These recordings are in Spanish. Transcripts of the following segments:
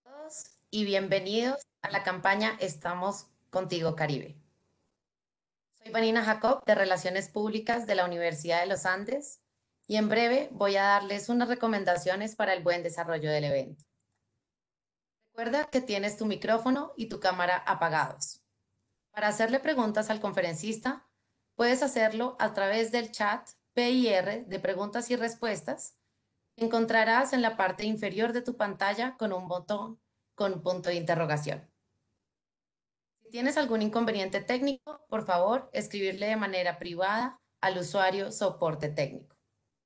Todos y bienvenidos a la campaña Estamos Contigo Caribe. Soy Vanina Jacob de Relaciones Públicas de la Universidad de los Andes y en breve voy a darles unas recomendaciones para el buen desarrollo del evento. Recuerda que tienes tu micrófono y tu cámara apagados. Para hacerle preguntas al conferencista, puedes hacerlo a través del chat PIR de preguntas y respuestas que encontrarás en la parte inferior de tu pantalla con un botón con punto de interrogación. Si tienes algún inconveniente técnico, por favor, escribirle de manera privada al usuario soporte técnico.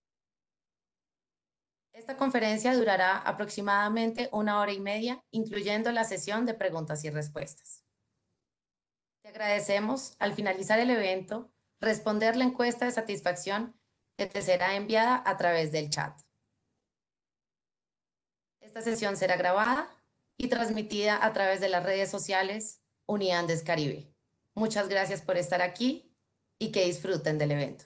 Esta conferencia durará aproximadamente 1 hora y media, incluyendo la sesión de preguntas y respuestas. Te agradecemos, al finalizar el evento, responder la encuesta de satisfacción que te será enviada a través del chat. Esta sesión será grabada y transmitida a través de las redes sociales Uniandes Caribe. Muchas gracias por estar aquí y que disfruten del evento.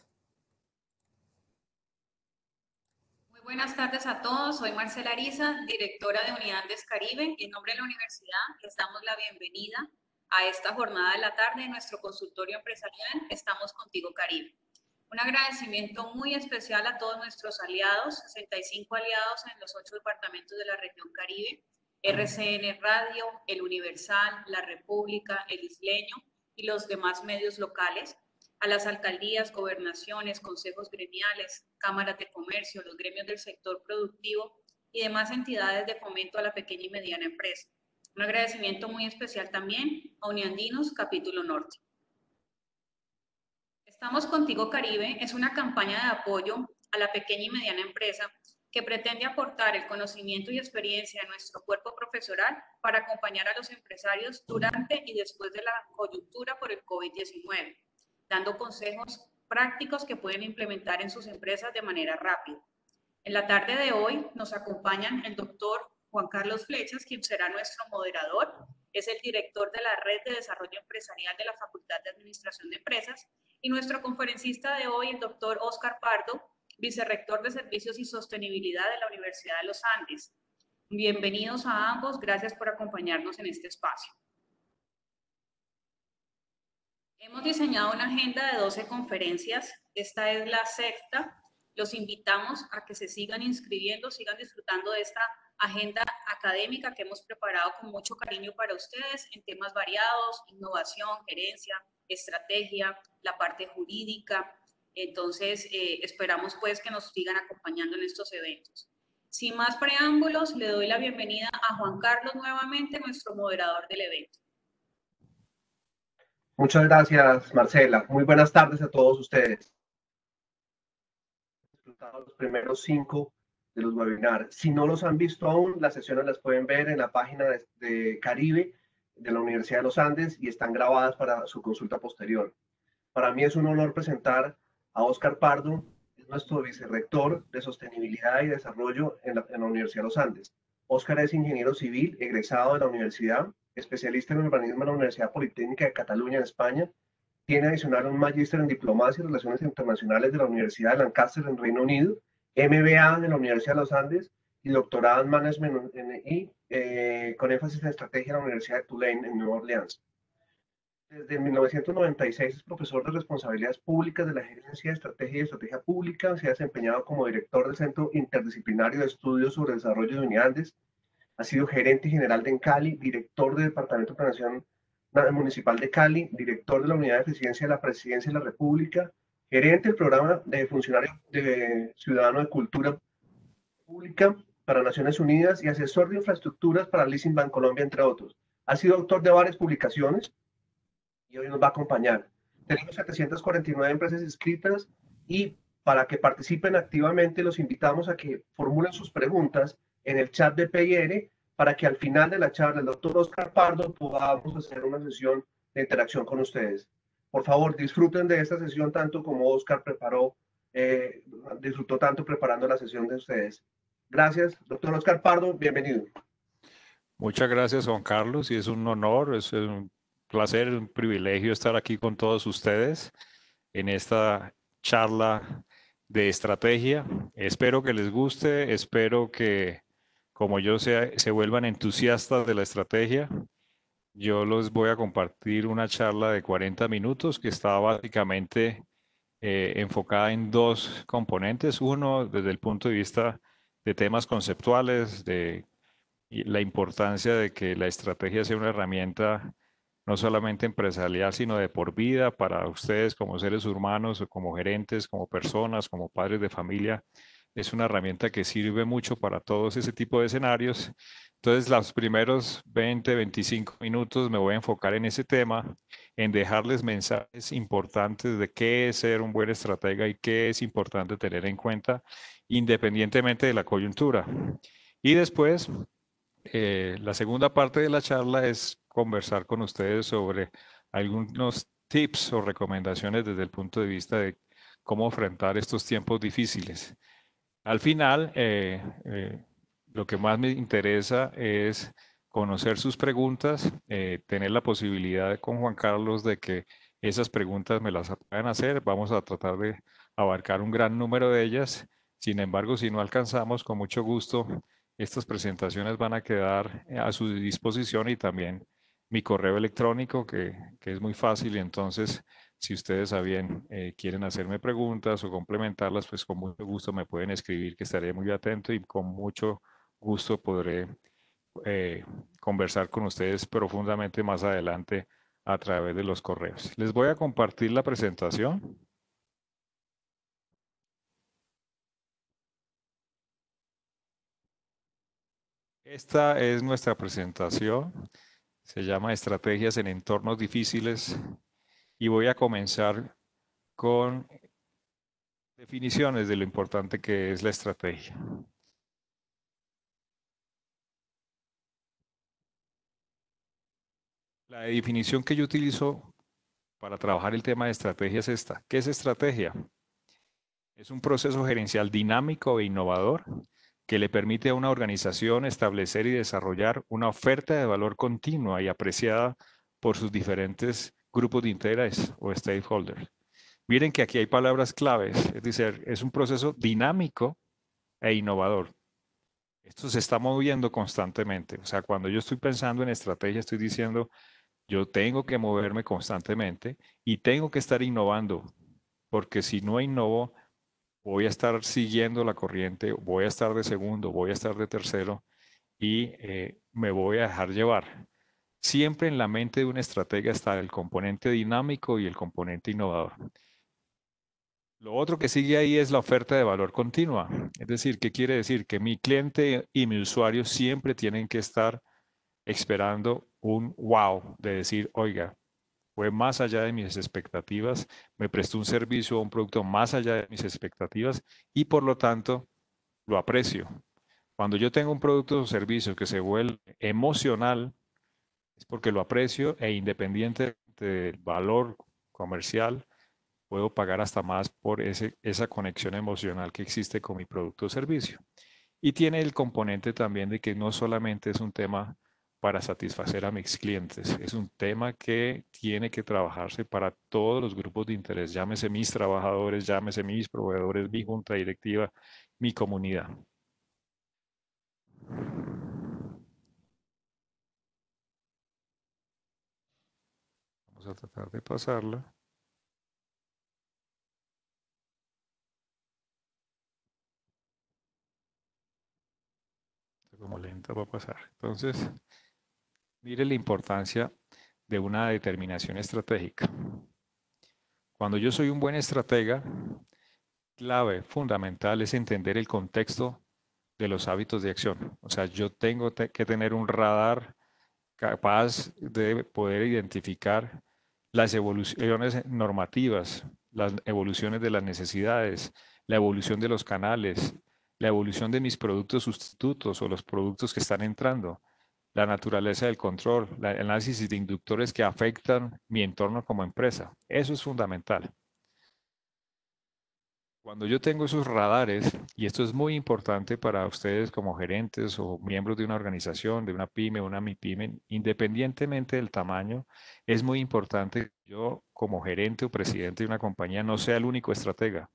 Muy buenas tardes a todos, soy Marcela Ariza, directora de Uniandes Caribe, y en nombre de la universidad les damos la bienvenida a esta jornada de la tarde en nuestro consultorio empresarial Estamos Contigo Caribe. Un agradecimiento muy especial a todos nuestros aliados, 65 aliados en los 8 departamentos de la región Caribe, RCN Radio, El Universal, La República, El Isleño y los demás medios locales, a las alcaldías, gobernaciones, consejos gremiales, cámaras de comercio, los gremios del sector productivo y demás entidades de fomento a la pequeña y mediana empresa. Un agradecimiento muy especial también a Uniandinos, Capítulo Norte. Estamos Contigo Caribe es una campaña de apoyo a la pequeña y mediana empresa que pretende aportar el conocimiento y experiencia de nuestro cuerpo profesoral para acompañar a los empresarios durante y después de la coyuntura por el COVID-19, dando consejos prácticos que pueden implementar en sus empresas de manera rápida. En la tarde de hoy nos acompañan el doctor Juan Carlos Flechas, quien será nuestro moderador. Es el director de la Red de Desarrollo Empresarial de la Facultad de Administración de Empresas, y nuestro conferencista de hoy, el doctor Óscar Pardo, vicerrector de Servicios y Sostenibilidad de la Universidad de los Andes. Bienvenidos a ambos, gracias por acompañarnos en este espacio. Hemos diseñado una agenda de 12 conferencias, esta es la sexta. Los invitamos a que se sigan inscribiendo, sigan disfrutando de esta agenda académica que hemos preparado con mucho cariño para ustedes en temas variados, innovación, gerencia, estrategia, la parte jurídica. Entonces, esperamos pues que nos sigan acompañando en estos eventos. Sin más preámbulos, le doy la bienvenida a Juan Carlos nuevamente, nuestro moderador del evento. Muchas gracias, Marcela. Muy buenas tardes a todos ustedes. Los primeros 5 de los webinars. Si no los han visto aún, las sesiones las pueden ver en la página de Caribe de la Universidad de los Andes y están grabadas para su consulta posterior. Para mí es un honor presentar a Óscar Pardo, es nuestro vicerrector de Sostenibilidad y Desarrollo en la Universidad de los Andes. Óscar es ingeniero civil, egresado de la universidad, especialista en urbanismo en la Universidad Politécnica de Cataluña, en España. Tiene adicional un magíster en Diplomacia y Relaciones Internacionales de la Universidad de Lancaster en Reino Unido, MBA de la Universidad de los Andes y doctorado en Management con énfasis en Estrategia en la Universidad de Tulane en Nueva Orleans. Desde 1996 es profesor de Responsabilidades Públicas de la Gerencia de Estrategia y Estrategia Pública. Se ha desempeñado como director del Centro Interdisciplinario de Estudios sobre el Desarrollo de Uniandes. Ha sido gerente general de Cali, director del Departamento de Planeación Municipal de Cali, director de la Unidad de Eficiencia de la Presidencia de la República, gerente del Programa de Funcionario Ciudadano de Cultura Pública para Naciones Unidas y asesor de infraestructuras para Leasing Bancolombia, entre otros. Ha sido autor de varias publicaciones y hoy nos va a acompañar. Tenemos 749 empresas inscritas y para que participen activamente los invitamos a que formulen sus preguntas en el chat de PIR para que al final de la charla el doctor Óscar Pardo podamos hacer una sesión de interacción con ustedes. Por favor, disfruten de esta sesión tanto como Óscar disfrutó tanto preparando la sesión de ustedes. Gracias, doctor Óscar Pardo, bienvenido. Muchas gracias, Juan Carlos, y es un honor, es un placer, un privilegio estar aquí con todos ustedes en esta charla de estrategia. Espero que les guste, espero que como yo se vuelvan entusiastas de la estrategia, yo les voy a compartir una charla de 40 minutos que está básicamente enfocada en dos componentes. Uno, desde el punto de vista de temas conceptuales, de la importancia de que la estrategia sea una herramienta no solamente empresarial, sino de por vida para ustedes como seres humanos o como gerentes, como personas, como padres de familia. Es una herramienta que sirve mucho para todos ese tipo de escenarios. Entonces, los primeros 20, 25 minutos me voy a enfocar en ese tema, en dejarles mensajes importantes de qué es ser un buen estratega y qué es importante tener en cuenta, independientemente de la coyuntura. Y después, la segunda parte de la charla es conversar con ustedes sobre algunos tips o recomendaciones desde el punto de vista de cómo enfrentar estos tiempos difíciles. Al final, lo que más me interesa es conocer sus preguntas, tener la posibilidad con Juan Carlos de que esas preguntas me las puedan hacer. Vamos a tratar de abarcar un gran número de ellas. Sin embargo, si no alcanzamos, con mucho gusto, estas presentaciones van a quedar a su disposición y también mi correo electrónico, que es muy fácil. Y entonces, si ustedes a bien quieren hacerme preguntas o complementarlas, pues con mucho gusto me pueden escribir, que estaré muy atento y con mucho gusto podré conversar con ustedes profundamente más adelante a través de los correos. Les voy a compartir la presentación. Esta es nuestra presentación. Se llama Estrategias en entornos difíciles y voy a comenzar con definiciones de lo importante que es la estrategia. La definición que yo utilizo para trabajar el tema de estrategia es esta. ¿Qué es estrategia? Es un proceso gerencial dinámico e innovador que le permite a una organización establecer y desarrollar una oferta de valor continua y apreciada por sus diferentes grupos de interés o stakeholders. Miren que aquí hay palabras claves, es decir, es un proceso dinámico e innovador. Esto se está moviendo constantemente. O sea, cuando yo estoy pensando en estrategia, estoy diciendo, yo tengo que moverme constantemente y tengo que estar innovando, porque si no innovo, voy a estar siguiendo la corriente, voy a estar de segundo, voy a estar de tercero y me voy a dejar llevar. Siempre en la mente de una estratega está el componente dinámico y el componente innovador. Lo otro que sigue ahí es la oferta de valor continua. Es decir, ¿qué quiere decir? Que mi cliente y mi usuario siempre tienen que estar esperando un wow, de decir, oiga, fue más allá de mis expectativas, me prestó un servicio o un producto más allá de mis expectativas y por lo tanto lo aprecio. Cuando yo tengo un producto o servicio que se vuelve emocional, es porque lo aprecio e independiente del valor comercial, puedo pagar hasta más por esa conexión emocional que existe con mi producto o servicio. Y tiene el componente también de que no solamente es un tema para satisfacer a mis clientes, es un tema que tiene que trabajarse para todos los grupos de interés, llámese mis trabajadores, llámese mis proveedores, mi junta directiva, mi comunidad. Vamos a tratar de pasarla. Está como lenta para pasar. Entonces, mire la importancia de una determinación estratégica. Cuando yo soy un buen estratega, clave fundamental es entender el contexto de los hábitos de acción. O sea, yo tengo que tener un radar capaz de poder identificar las evoluciones normativas, las evoluciones de las necesidades, la evolución de los canales, la evolución de mis productos sustitutos o los productos que están entrando, la naturaleza del control, el análisis de inductores que afectan mi entorno como empresa. Eso es fundamental. Cuando yo tengo esos radares, y esto es muy importante para ustedes como gerentes o miembros de una organización, de una pyme, una MIPYME, independientemente del tamaño, es muy importante que yo como gerente o presidente de una compañía no sea el único estratega,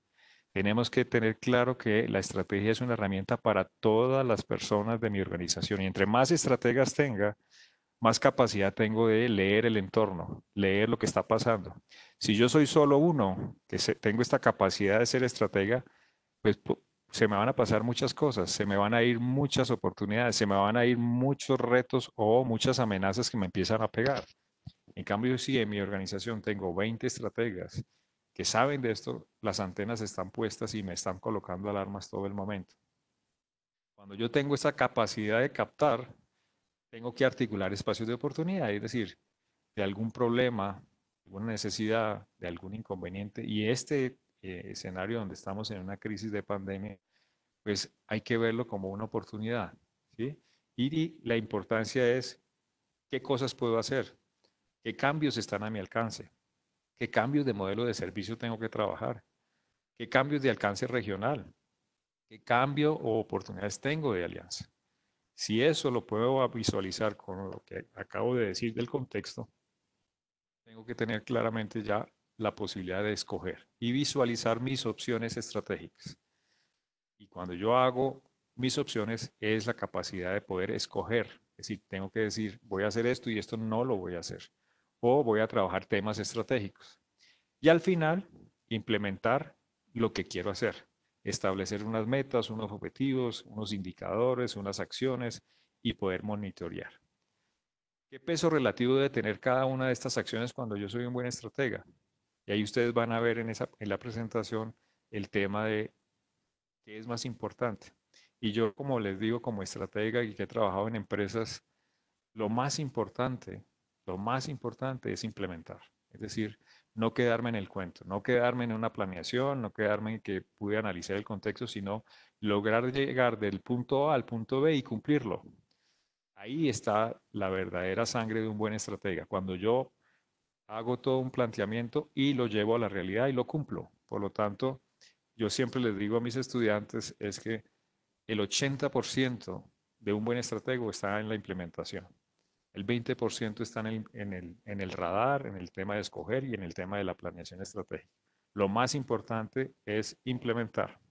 Tenemos que tener claro que la estrategia es una herramienta para todas las personas de mi organización y entre más estrategas tenga, más capacidad tengo de leer el entorno, leer lo que está pasando. Si yo soy solo uno, tengo esta capacidad de ser estratega, pues se me van a pasar muchas cosas, se me van a ir muchas oportunidades, se me van a ir muchos retos o muchas amenazas que me empiezan a pegar. En cambio, si en mi organización tengo 20 estrategas que saben de esto, las antenas están puestas y me están colocando alarmas todo el momento. Cuando yo tengo esa capacidad de captar, tengo que articular espacios de oportunidad, es decir, de algún problema, alguna necesidad, de algún inconveniente. Y este escenario donde estamos en una crisis de pandemia, pues hay que verlo como una oportunidad, ¿sí? Y la importancia es qué cosas puedo hacer, qué cambios están a mi alcance, qué cambios de modelo de servicio tengo que trabajar, qué cambios de alcance regional, qué cambio o oportunidades tengo de alianza. Si eso lo puedo visualizar con lo que acabo de decir del contexto, tengo que tener claramente ya la posibilidad de escoger y visualizar mis opciones estratégicas. Y cuando yo hago mis opciones es la capacidad de poder escoger. Es decir, tengo que decir, voy a hacer esto y esto no lo voy a hacer. O voy a trabajar temas estratégicos. Y al final, implementar lo que quiero hacer. Establecer unas metas, unos objetivos, unos indicadores, unas acciones y poder monitorear. ¿Qué peso relativo debe tener cada una de estas acciones cuando yo soy un buen estratega? Y ahí ustedes van a ver en la presentación el tema de qué es más importante. Y yo, como les digo, como estratega y que he trabajado en empresas, lo más importante es implementar. Es decir, no quedarme en el cuento, no quedarme en una planeación, no quedarme en que pude analizar el contexto, sino lograr llegar del punto A al punto B y cumplirlo. Ahí está la verdadera sangre de un buen estratega, cuando yo hago todo un planteamiento y lo llevo a la realidad y lo cumplo. Por lo tanto, yo siempre les digo a mis estudiantes es que el 80% de un buen estratego está en la implementación. El 20% está en el radar, en el tema de escoger y en el tema de la planeación estratégica. Lo más importante es implementar.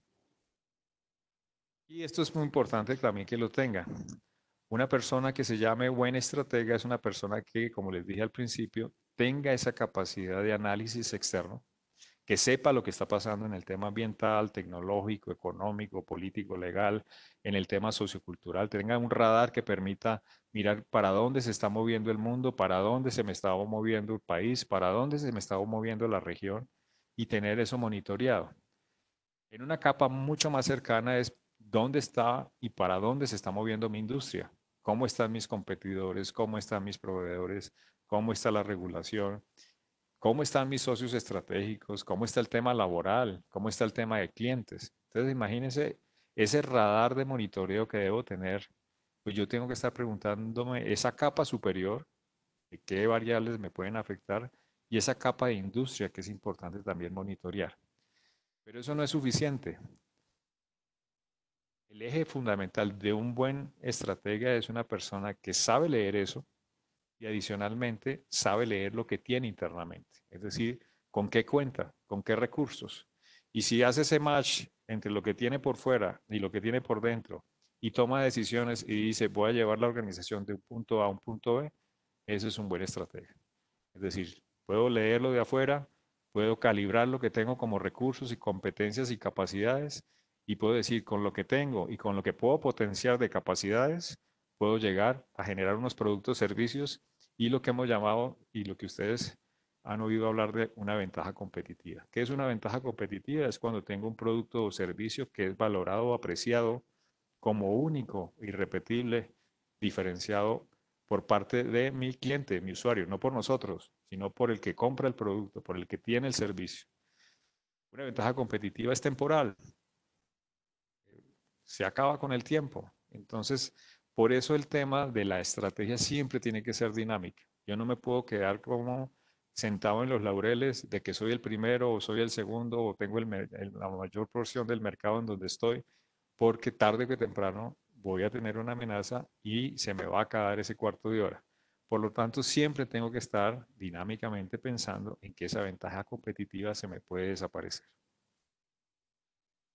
Y esto es muy importante también que lo tenga. Una persona que se llame buen estratega es una persona que, como les dije al principio, tenga esa capacidad de análisis externo, que sepa lo que está pasando en el tema ambiental, tecnológico, económico, político, legal, en el tema sociocultural, tenga un radar que permita mirar para dónde se está moviendo el mundo, para dónde se me está moviendo el país, para dónde se me está moviendo la región y tener eso monitoreado. En una capa mucho más cercana es dónde está y para dónde se está moviendo mi industria, cómo están mis competidores, cómo están mis proveedores, cómo está la regulación, cómo están mis socios estratégicos, cómo está el tema laboral, cómo está el tema de clientes. Entonces, imagínense ese radar de monitoreo que debo tener, pues yo tengo que estar preguntándome esa capa superior, de qué variables me pueden afectar, y esa capa de industria que es importante también monitorear. Pero eso no es suficiente. El eje fundamental de un buen estratega es una persona que sabe leer eso y adicionalmente sabe leer lo que tiene internamente, es decir, con qué cuenta, con qué recursos. Y si hace ese match entre lo que tiene por fuera y lo que tiene por dentro y toma decisiones y dice voy a llevar la organización de un punto A a un punto B, eso es un buen estratega. Es decir, puedo leerlo de afuera, puedo calibrar lo que tengo como recursos y competencias y capacidades y puedo decir con lo que tengo y con lo que puedo potenciar de capacidades, puedo llegar a generar unos productos, servicios y lo que hemos llamado y lo que ustedes han oído hablar de una ventaja competitiva. ¿Qué es una ventaja competitiva? Es cuando tengo un producto o servicio que es valorado o apreciado como único, irrepetible, diferenciado por parte de mi cliente, mi usuario, no por nosotros, sino por el que compra el producto, por el que tiene el servicio. Una ventaja competitiva es temporal, se acaba con el tiempo. Entonces, por eso el tema de la estrategia siempre tiene que ser dinámica. Yo no me puedo quedar como sentado en los laureles de que soy el primero o soy el segundo o tengo la mayor porción del mercado en donde estoy, porque tarde que temprano voy a tener una amenaza y se me va a acabar ese cuarto de hora. Por lo tanto, siempre tengo que estar dinámicamente pensando en que esa ventaja competitiva se me puede desaparecer.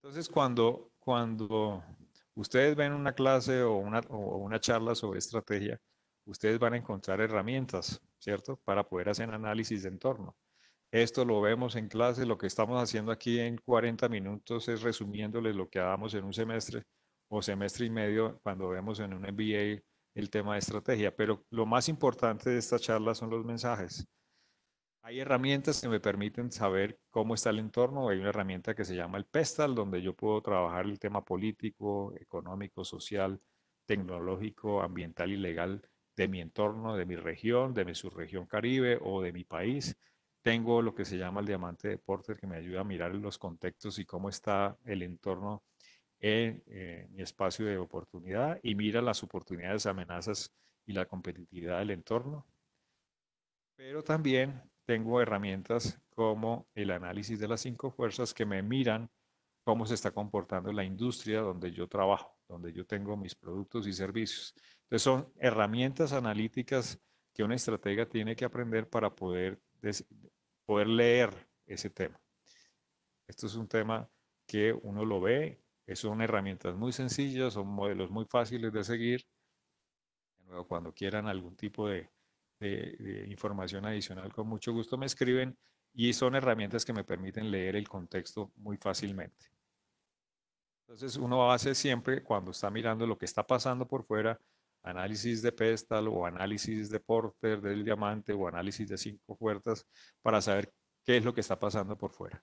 Entonces, cuando ustedes ven una clase o una charla sobre estrategia, ustedes van a encontrar herramientas, ¿cierto? Para poder hacer análisis de entorno. Esto lo vemos en clase, lo que estamos haciendo aquí en 40 minutos es resumiéndoles lo que damos en un semestre o semestre y medio cuando vemos en un MBA el tema de estrategia. Pero lo más importante de esta charla son los mensajes. Hay herramientas que me permiten saber cómo está el entorno. Hay una herramienta que se llama el PESTAL, donde yo puedo trabajar el tema político, económico, social, tecnológico, ambiental y legal de mi entorno, de mi región, de mi subregión Caribe o de mi país. Tengo lo que se llama el diamante de Porter, que me ayuda a mirar los contextos y cómo está el entorno en mi espacio de oportunidad y mira las oportunidades, amenazas y la competitividad del entorno. Pero también tengo herramientas como el análisis de las 5 fuerzas que me miran cómo se está comportando la industria donde yo trabajo, donde yo tengo mis productos y servicios. Entonces son herramientas analíticas que una estratega tiene que aprender para poder leer ese tema. Esto es un tema que uno lo ve, son herramientas muy sencillas, son modelos muy fáciles de seguir. De nuevo, cuando quieran algún tipo de información adicional, con mucho gusto me escriben y son herramientas que me permiten leer el contexto muy fácilmente. Entonces uno hace siempre cuando está mirando lo que está pasando por fuera, análisis de PESTAL o análisis de Porter del diamante o análisis de 5 fuerzas para saber qué es lo que está pasando por fuera.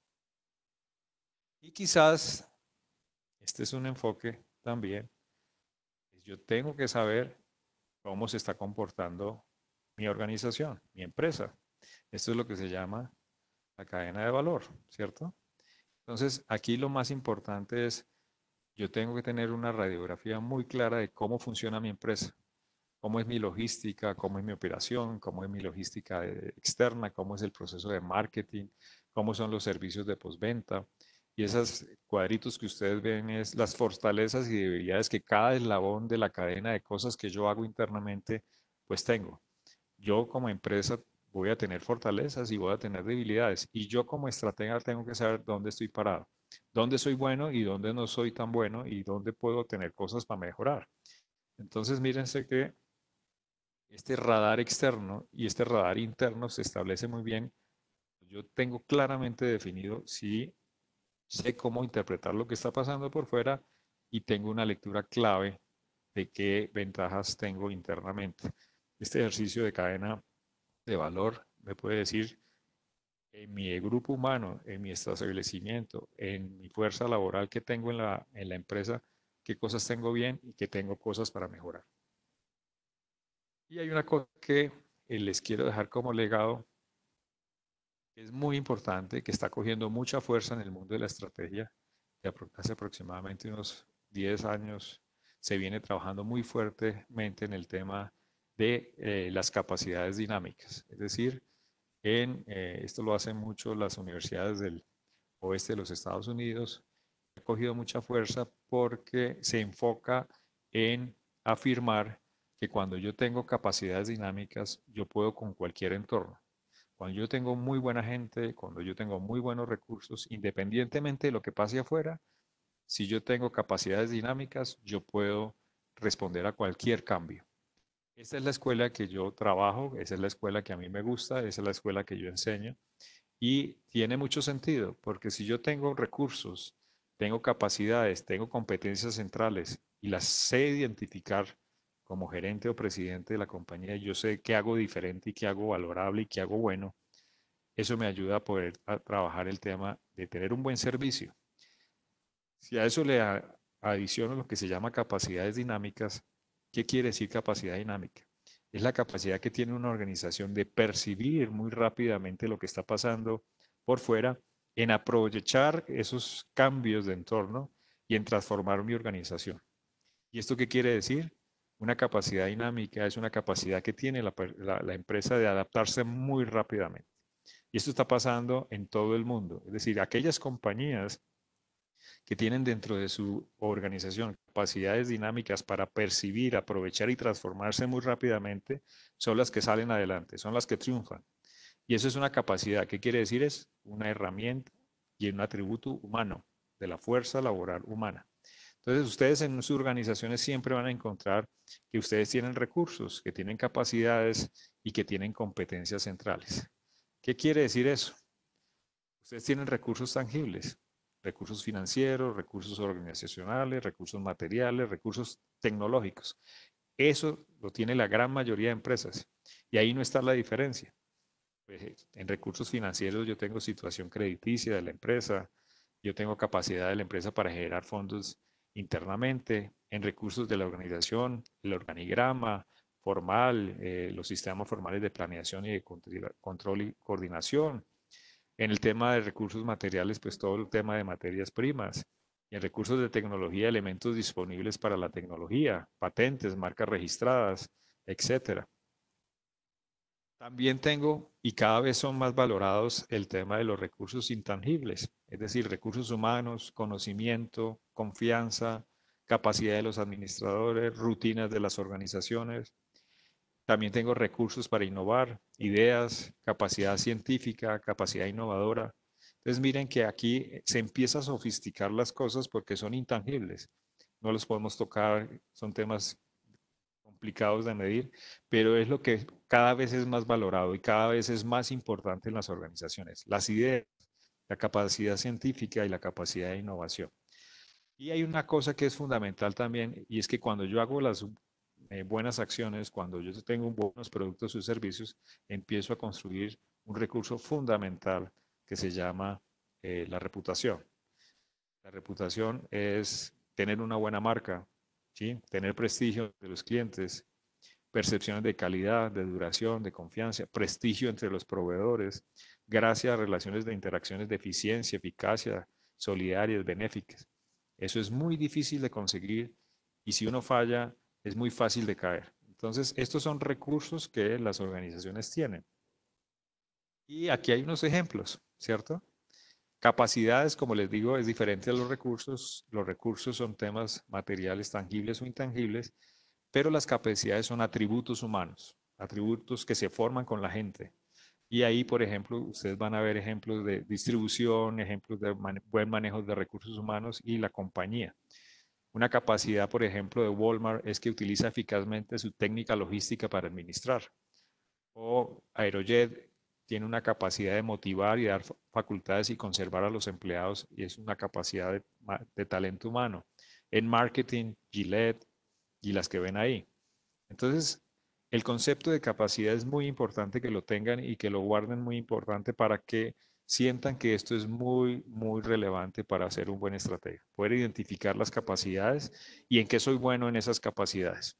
Y quizás, este es un enfoque también, yo tengo que saber cómo se está comportando mi organización, mi empresa. Esto es lo que se llama la cadena de valor, ¿cierto? Entonces, aquí lo más importante es, yo tengo que tener una radiografía muy clara de cómo funciona mi empresa, cómo es mi logística, cómo es mi operación, cómo es mi logística externa, cómo es el proceso de marketing, cómo son los servicios de postventa. Y esos cuadritos que ustedes ven es las fortalezas y debilidades que cada eslabón de la cadena de cosas que yo hago internamente, pues tengo. Yo como empresa voy a tener fortalezas y voy a tener debilidades. Y yo como estratega tengo que saber dónde estoy parado, dónde soy bueno y dónde no soy tan bueno y dónde puedo tener cosas para mejorar. Entonces, mírense que este radar externo y este radar interno se establece muy bien. Yo tengo claramente definido si sé cómo interpretar lo que está pasando por fuera y tengo una lectura clave de qué ventajas tengo internamente. Este ejercicio de cadena de valor me puede decir en mi grupo humano, en mi establecimiento, en mi fuerza laboral que tengo en la empresa, qué cosas tengo bien y qué tengo cosas para mejorar. Y hay una cosa que les quiero dejar como legado, que es muy importante, que está cogiendo mucha fuerza en el mundo de la estrategia. Hace aproximadamente unos 10 años se viene trabajando muy fuertemente en el tema de las capacidades dinámicas. Es decir, esto lo hacen mucho las universidades del oeste de los Estados Unidos. Ha cogido mucha fuerza porque se enfoca en afirmar que cuando yo tengo capacidades dinámicas, yo puedo con cualquier entorno. Cuando yo tengo muy buena gente, cuando yo tengo muy buenos recursos, independientemente de lo que pase afuera, si yo tengo capacidades dinámicas, yo puedo responder a cualquier cambio. Esta es la escuela que yo trabajo, esa es la escuela que a mí me gusta, esa es la escuela que yo enseño y tiene mucho sentido porque si yo tengo recursos, tengo capacidades, tengo competencias centrales y las sé identificar como gerente o presidente de la compañía, yo sé qué hago diferente y qué hago valorable y qué hago bueno, eso me ayuda a poder trabajar el tema de tener un buen servicio. Si a eso le adiciono lo que se llama capacidades dinámicas, ¿qué quiere decir capacidad dinámica? Es la capacidad que tiene una organización de percibir muy rápidamente lo que está pasando por fuera, en aprovechar esos cambios de entorno y en transformar mi organización. ¿Y esto qué quiere decir? Una capacidad dinámica es una capacidad que tiene la empresa de adaptarse muy rápidamente. Y esto está pasando en todo el mundo. Es decir, aquellas compañías que tienen dentro de su organización capacidades dinámicas para percibir, aprovechar y transformarse muy rápidamente, son las que salen adelante, son las que triunfan. Y eso es una capacidad. ¿Qué quiere decir? Es una herramienta y un atributo humano de la fuerza laboral humana. Entonces, ustedes en sus organizaciones siempre van a encontrar que ustedes tienen recursos, que tienen capacidades y que tienen competencias centrales. ¿Qué quiere decir eso? Ustedes tienen recursos tangibles, recursos financieros, recursos organizacionales, recursos materiales, recursos tecnológicos. Eso lo tiene la gran mayoría de empresas y ahí no está la diferencia. En recursos financieros yo tengo situación crediticia de la empresa, yo tengo capacidad de la empresa para generar fondos internamente, en recursos de la organización, el organigrama formal, los sistemas formales de planeación y de control y coordinación. En el tema de recursos materiales, pues todo el tema de materias primas. Y en recursos de tecnología, elementos disponibles para la tecnología, patentes, marcas registradas, etcétera. También tengo, y cada vez son más valorados, el tema de los recursos intangibles, es decir, recursos humanos, conocimiento, confianza, capacidad de los administradores, rutinas de las organizaciones. También tengo recursos para innovar, ideas, capacidad científica, capacidad innovadora. Entonces miren que aquí se empieza a sofisticar las cosas porque son intangibles. No los podemos tocar, son temas complicados de medir, pero es lo que cada vez es más valorado y cada vez es más importante en las organizaciones. Las ideas, la capacidad científica y la capacidad de innovación. Y hay una cosa que es fundamental también, y es que cuando yo hago las buenas acciones, cuando yo tengo buenos productos o servicios, empiezo a construir un recurso fundamental que se llama la reputación. La reputación es tener una buena marca, ¿sí? Tener prestigio de los clientes, percepciones de calidad, de duración, de confianza, prestigio entre los proveedores, gracias a relaciones de interacciones de eficiencia, eficacia, solidarias, benéficas. Eso es muy difícil de conseguir y si uno falla, es muy fácil de caer. Entonces, estos son recursos que las organizaciones tienen. Y aquí hay unos ejemplos, ¿cierto? Capacidades, como les digo, es diferente a los recursos. Los recursos son temas materiales tangibles o intangibles, pero las capacidades son atributos humanos, atributos que se forman con la gente. Y ahí, por ejemplo, ustedes van a ver ejemplos de distribución, ejemplos de buen manejo de recursos humanos y la compañía. Una capacidad, por ejemplo, de Walmart es que utiliza eficazmente su técnica logística para administrar. O Aerojet tiene una capacidad de motivar y dar facultades y conservar a los empleados y es una capacidad de talento humano. En marketing, Gillette y las que ven ahí. Entonces, el concepto de capacidad es muy importante que lo tengan y que lo guarden muy importante para que sientan que esto es muy, muy relevante para ser un buen estratega. Poder identificar las capacidades y en qué soy bueno en esas capacidades.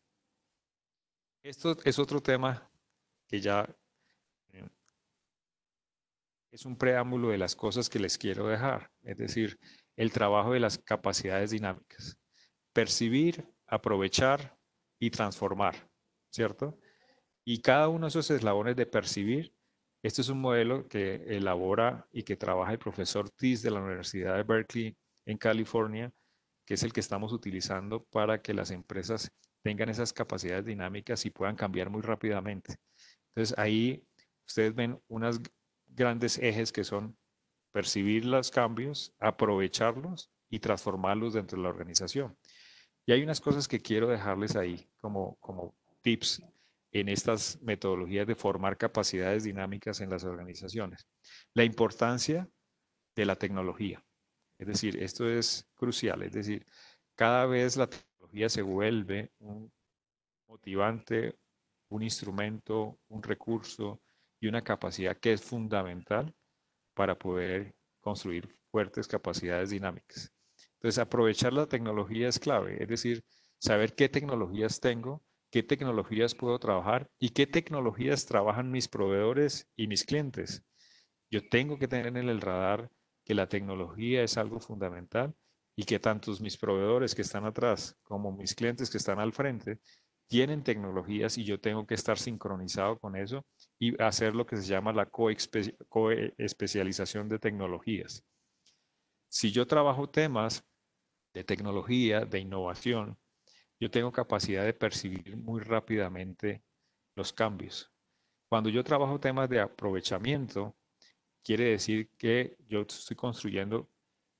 Esto es otro tema que ya es un preámbulo de las cosas que les quiero dejar, es decir, el trabajo de las capacidades dinámicas. Percibir, aprovechar y transformar, ¿cierto? Y cada uno de esos eslabones de percibir, este es un modelo que elabora y que trabaja el profesor Thies de la Universidad de Berkeley en California, que es el que estamos utilizando para que las empresas tengan esas capacidades dinámicas y puedan cambiar muy rápidamente. Entonces ahí ustedes ven unos grandes ejes que son percibir los cambios, aprovecharlos y transformarlos dentro de la organización. Y hay unas cosas que quiero dejarles ahí como tips en estas metodologías de formar capacidades dinámicas en las organizaciones. La importancia de la tecnología. Es decir, esto es crucial. Es decir, cada vez la tecnología se vuelve un motivante, un instrumento, un recurso y una capacidad que es fundamental para poder construir fuertes capacidades dinámicas. Entonces, aprovechar la tecnología es clave, es decir, saber qué tecnologías tengo, qué tecnologías puedo trabajar y qué tecnologías trabajan mis proveedores y mis clientes. Yo tengo que tener en el radar que la tecnología es algo fundamental y que tantos mis proveedores que están atrás como mis clientes que están al frente tienen tecnologías y yo tengo que estar sincronizado con eso y hacer lo que se llama la coespecialización de tecnologías. Si yo trabajo temas de tecnología, de innovación, yo tengo capacidad de percibir muy rápidamente los cambios. Cuando yo trabajo temas de aprovechamiento, quiere decir que yo estoy construyendo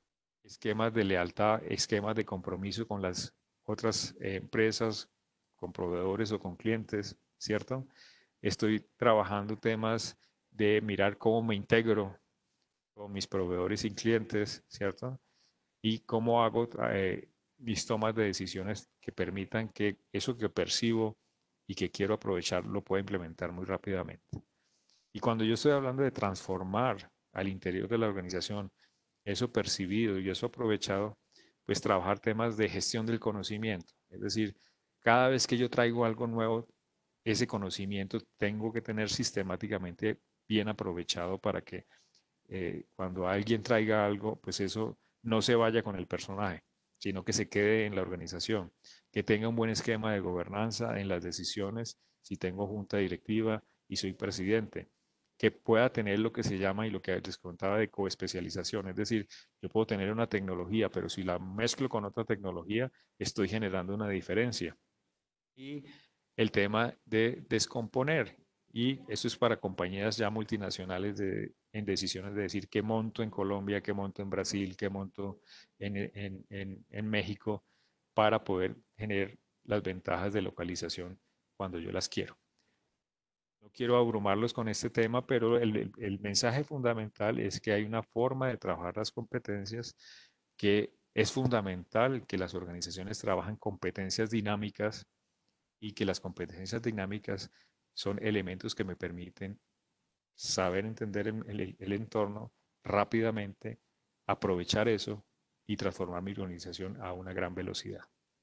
esquemas de lealtad, esquemas de compromiso con las otras empresas, con proveedores o con clientes, ¿cierto? Estoy trabajando temas de mirar cómo me integro con mis proveedores y clientes, ¿cierto? Y cómo hago mis tomas de decisiones que permitan que eso que percibo y que quiero aprovechar lo pueda implementar muy rápidamente. Y cuando yo estoy hablando de transformar al interior de la organización eso percibido y eso aprovechado, pues trabajar temas de gestión del conocimiento. Es decir, cada vez que yo traigo algo nuevo, ese conocimiento tengo que tener sistemáticamente bien aprovechado para que cuando alguien traiga algo, pues eso no se vaya con el personaje, sino que se quede en la organización, que tenga un buen esquema de gobernanza en las decisiones, si tengo junta directiva y soy presidente, que pueda tener lo que se llama y lo que les contaba de coespecialización, es decir, yo puedo tener una tecnología, pero si la mezclo con otra tecnología, estoy generando una diferencia. Y el tema de descomponer. Y eso es para compañías ya multinacionales en decisiones de decir qué monto en Colombia, qué monto en Brasil, qué monto en México, para poder generar las ventajas de localización cuando yo las quiero. No quiero abrumarlos con este tema, pero el mensaje fundamental es que hay una forma de trabajar las competencias que es fundamental que las organizaciones trabajen competencias dinámicas y que las competencias dinámicas son elementos que me permiten saber entender el entorno rápidamente, aprovechar eso y transformar mi organización a una gran velocidad.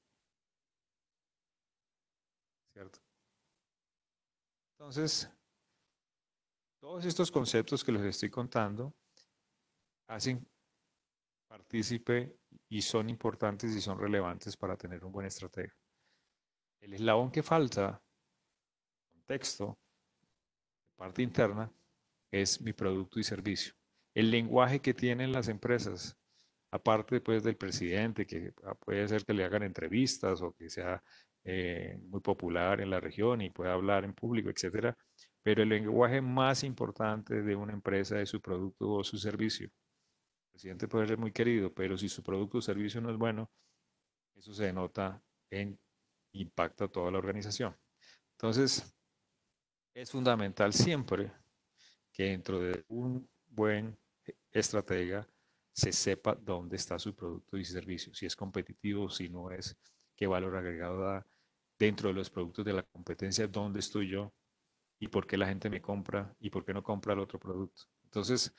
¿Cierto? Entonces, todos estos conceptos que les estoy contando hacen partícipe y son importantes y son relevantes para tener un buen estratega. El eslabón que falta, contexto, parte interna, es mi producto y servicio. El lenguaje que tienen las empresas, aparte pues del presidente, que puede ser que le hagan entrevistas o que sea muy popular en la región y pueda hablar en público, etcétera, pero el lenguaje más importante de una empresa es su producto o su servicio. El presidente puede ser muy querido, pero si su producto o servicio no es bueno, eso se denota en impacta a toda la organización. Entonces, es fundamental siempre que dentro de un buen estratega se sepa dónde está su producto y servicio, si es competitivo, si no es, qué valor agregado da dentro de los productos de la competencia, dónde estoy yo y por qué la gente me compra y por qué no compra el otro producto. Entonces,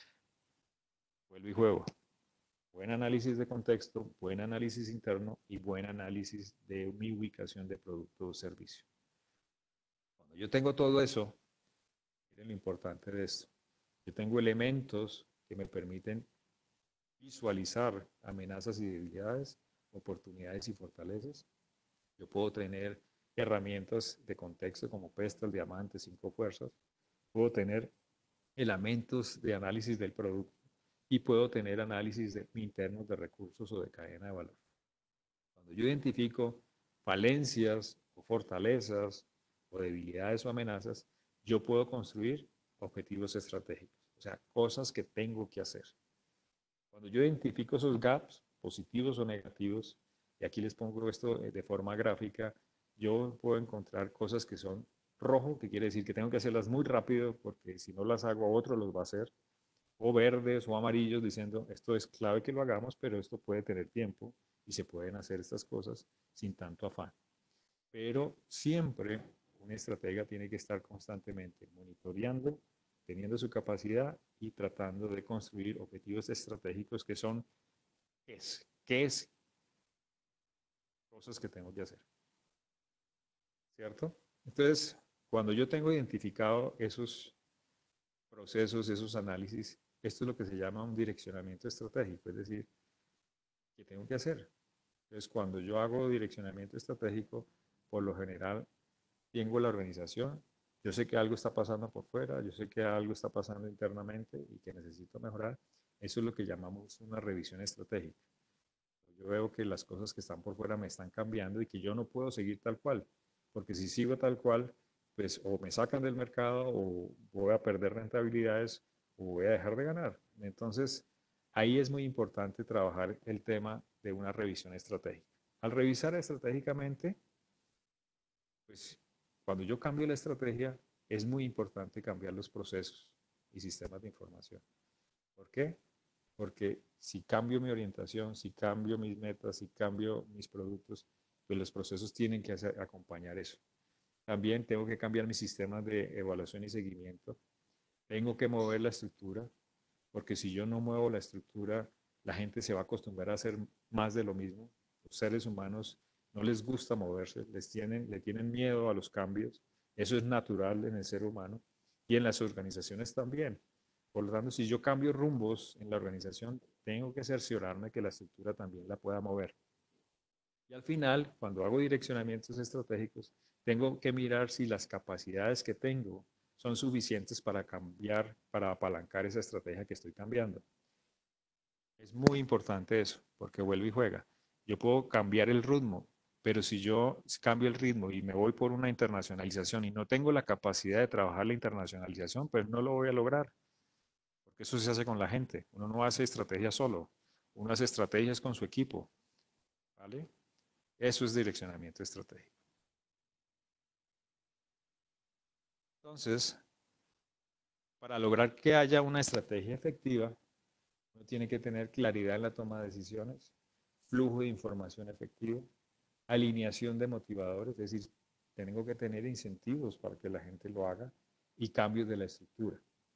vuelvo y juego. Buen análisis de contexto, buen análisis interno y buen análisis de mi ubicación de producto o servicio. Cuando yo tengo todo eso, miren lo importante de esto. Yo tengo elementos que me permiten visualizar amenazas y debilidades, oportunidades y fortalezas. Yo puedo tener herramientas de contexto como Pestal, Diamante, 5 fuerzas. Puedo tener elementos de análisis del producto y puedo tener análisis internos de recursos o de cadena de valor. Cuando yo identifico falencias o fortalezas o debilidades o amenazas, yo puedo construir objetivos estratégicos, o sea, cosas que tengo que hacer. Cuando yo identifico esos gaps, positivos o negativos, y aquí les pongo esto de forma gráfica, yo puedo encontrar cosas que son rojo, que quiere decir que tengo que hacerlas muy rápido, porque si no las hago, otro los va a hacer, o verdes o amarillos diciendo, esto es clave que lo hagamos, pero esto puede tener tiempo y se pueden hacer estas cosas sin tanto afán. Pero siempre un estratega tiene que estar constantemente monitoreando, teniendo su capacidad y tratando de construir objetivos estratégicos que son qué es cosas que tengo que hacer. ¿Cierto? Entonces, cuando yo tengo identificado esos procesos, esos análisis, esto es lo que se llama un direccionamiento estratégico, es decir, ¿qué tengo que hacer? Entonces, cuando yo hago direccionamiento estratégico, por lo general, tengo la organización, yo sé que algo está pasando por fuera, yo sé que algo está pasando internamente y que necesito mejorar. Eso es lo que llamamos una revisión estratégica. Yo veo que las cosas que están por fuera me están cambiando y que yo no puedo seguir tal cual, porque si sigo tal cual, pues o me sacan del mercado o voy a perder rentabilidades o voy a dejar de ganar. Entonces, Ahí es muy importante trabajar el tema de una revisión estratégica. Al revisar estratégicamente, pues cuando yo cambio la estrategia, es muy importante cambiar los procesos y sistemas de información. ¿Por qué? Porque si cambio mi orientación, si cambio mis metas, si cambio mis productos, pues los procesos tienen que acompañar eso. También tengo que cambiar mis sistemas de evaluación y seguimiento. Tengo que mover la estructura, porque si yo no muevo la estructura, la gente se va a acostumbrar a hacer más de lo mismo. Los seres humanos no les gusta moverse, le tienen miedo a los cambios. Eso es natural en el ser humano y en las organizaciones también. Por lo tanto, si yo cambio rumbos en la organización, tengo que cerciorarme que la estructura también la pueda mover. Y al final, cuando hago direccionamientos estratégicos, tengo que mirar si las capacidades que tengo son suficientes para cambiar, para apalancar esa estrategia que estoy cambiando. Es muy importante eso, porque vuelve y juega. Yo puedo cambiar el ritmo, pero si yo cambio el ritmo y me voy por una internacionalización y no tengo la capacidad de trabajar la internacionalización, pues no lo voy a lograr, porque eso se hace con la gente. Uno no hace estrategias solo, uno hace estrategias con su equipo, ¿vale? Eso es direccionamiento estratégico. Entonces, para lograr que haya una estrategia efectiva, uno tiene que tener claridad en la toma de decisiones, flujo de información efectivo, alineación de motivadores, es decir, tengo que tener incentivos para que la gente lo haga y cambios de la estructura.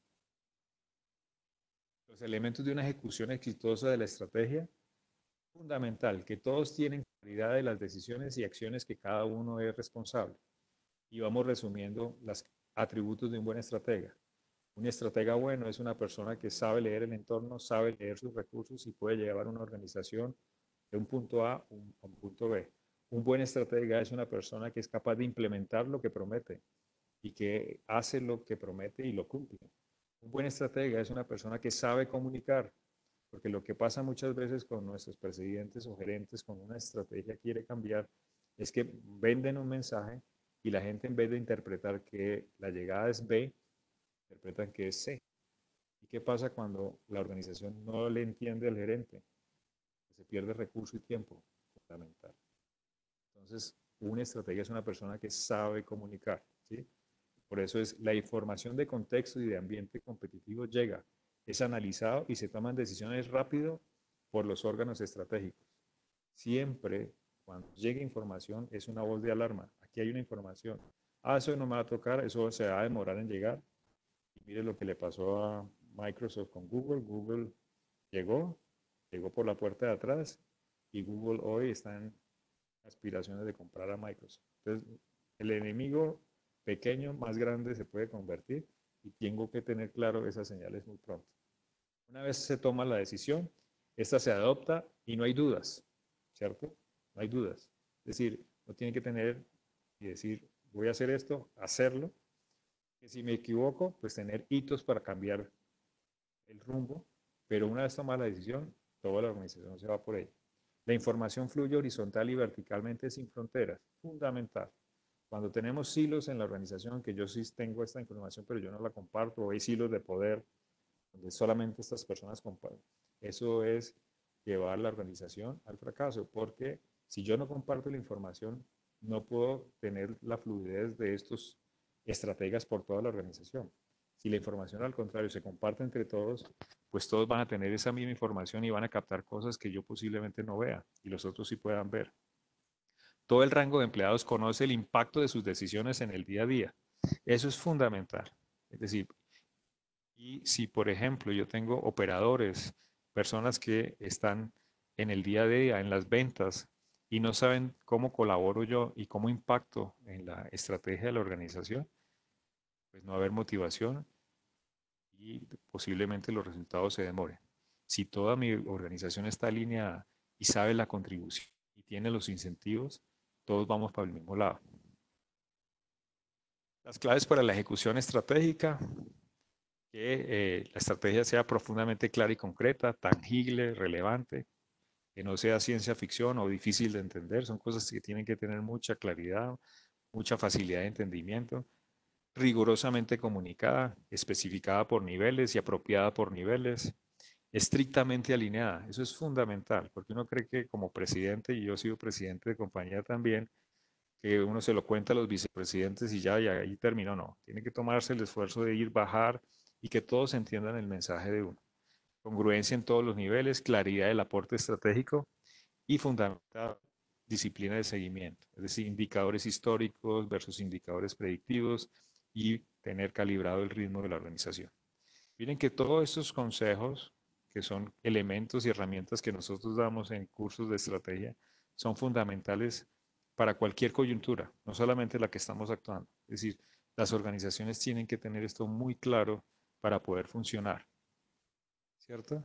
Los elementos de una ejecución exitosa de la estrategia, fundamental, que todos tienen claridad de las decisiones y acciones que cada uno es responsable. Y vamos resumiendo los atributos de un buen estratega. Un estratega bueno es una persona que sabe leer el entorno, sabe leer sus recursos y puede llevar una organización de un punto A a un punto B. Un buen estratega es una persona que es capaz de implementar lo que promete y que hace lo que promete y lo cumple. Un buen estratega es una persona que sabe comunicar, porque lo que pasa muchas veces con nuestros presidentes o gerentes con una estrategia quiere cambiar es que venden un mensaje y la gente en vez de interpretar que la llegada es B, interpretan que es C. ¿Y qué pasa cuando la organización no le entiende al gerente? Se pierde recurso y tiempo fundamental. Entonces, una estrategia es una persona que sabe comunicar, ¿sí? Por eso es la información de contexto y de ambiente competitivo llega, es analizado y se toman decisiones rápido por los órganos estratégicos. Siempre cuando llegue información es una voz de alarma. Aquí hay una información. Ah, eso no me va a tocar, eso se va a demorar en llegar. Y mire lo que le pasó a Microsoft con Google. Google llegó por la puerta de atrás y Google hoy está en aspiraciones de comprar a Microsoft. Entonces, el enemigo pequeño más grande se puede convertir y tengo que tener claro esas señales muy pronto. Una vez se toma la decisión, esta se adopta y no hay dudas, ¿cierto? No hay dudas. Es decir, no tiene que tener y decir, voy a hacer esto, hacerlo. Que si me equivoco, pues tener hitos para cambiar el rumbo, pero una vez tomada la decisión, toda la organización se va por ella. La información fluye horizontal y verticalmente sin fronteras, fundamental. Cuando tenemos silos en la organización, que yo sí tengo esta información, pero yo no la comparto, o hay silos de poder, donde solamente estas personas comparten, eso es llevar la organización al fracaso, porque si yo no comparto la información, no puedo tener la fluidez de estos estrategas por toda la organización. Si la información al contrario se comparte entre todos, pues todos van a tener esa misma información y van a captar cosas que yo posiblemente no vea y los otros sí puedan ver. Todo el rango de empleados conoce el impacto de sus decisiones en el día a día. Eso es fundamental. Es decir, y si por ejemplo yo tengo operadores, personas que están en el día a día, en las ventas, y no saben cómo colaboro yo y cómo impacto en la estrategia de la organización, pues no va a haber motivación y posiblemente los resultados se demoren. Si toda mi organización está alineada y sabe la contribución y tiene los incentivos, todos vamos para el mismo lado. Las claves para la ejecución estratégica, que la estrategia sea profundamente clara y concreta, tangible, relevante, que no sea ciencia ficción o difícil de entender, son cosas que tienen que tener mucha claridad, mucha facilidad de entendimiento, rigurosamente comunicada, especificada por niveles y apropiada por niveles, estrictamente alineada. Eso es fundamental, porque uno cree que como presidente, y yo he sido presidente de compañía también, que uno se lo cuenta a los vicepresidentes y ya, y ahí terminó. No, tiene que tomarse el esfuerzo de ir, bajar y que todos entiendan el mensaje de uno. Congruencia en todos los niveles, claridad del aporte estratégico y fundamental disciplina de seguimiento, es decir, indicadores históricos versus indicadores predictivos y tener calibrado el ritmo de la organización. Miren que todos estos consejos, que son elementos y herramientas que nosotros damos en cursos de estrategia, son fundamentales para cualquier coyuntura, no solamente la que estamos actuando. Es decir, las organizaciones tienen que tener esto muy claro para poder funcionar, ¿cierto?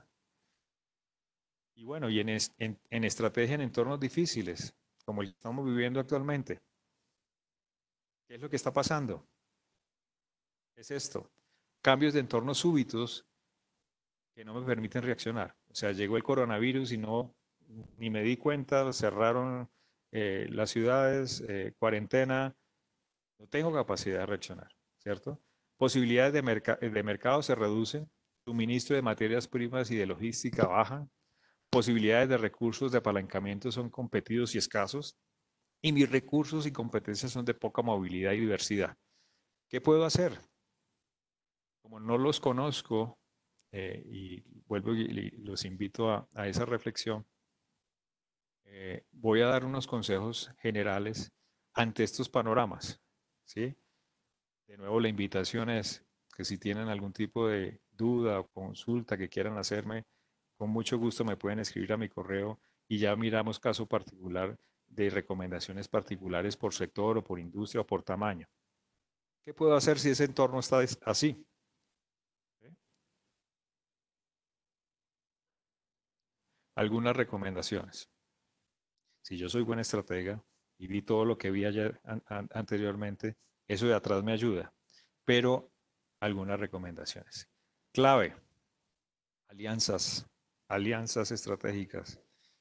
Y bueno, y en estrategia en entornos difíciles, como el que estamos viviendo actualmente, ¿qué es lo que está pasando? Es esto, cambios de entornos súbitos que no me permiten reaccionar. O sea, llegó el coronavirus y no, ni me di cuenta, cerraron las ciudades, cuarentena, no tengo capacidad de reaccionar, ¿cierto? Posibilidades de mercado se reducen, suministro de materias primas y de logística bajan, posibilidades de recursos de apalancamiento son competidos y escasos, y mis recursos y competencias son de poca movilidad y diversidad. ¿Qué puedo hacer? Como no los conozco, y vuelvo y los invito a esa reflexión, voy a dar unos consejos generales ante estos panoramas, ¿sí? De nuevo, la invitación es que si tienen algún tipo de duda o consulta que quieran hacerme, con mucho gusto me pueden escribir a mi correo y ya miramos caso particular de recomendaciones particulares por sector o por industria o por tamaño. ¿Qué puedo hacer si ese entorno está así? Algunas recomendaciones. Si yo soy buen estratega y vi todo lo que vi ayer anteriormente, eso de atrás me ayuda. Pero algunas recomendaciones. Clave, alianzas, alianzas estratégicas.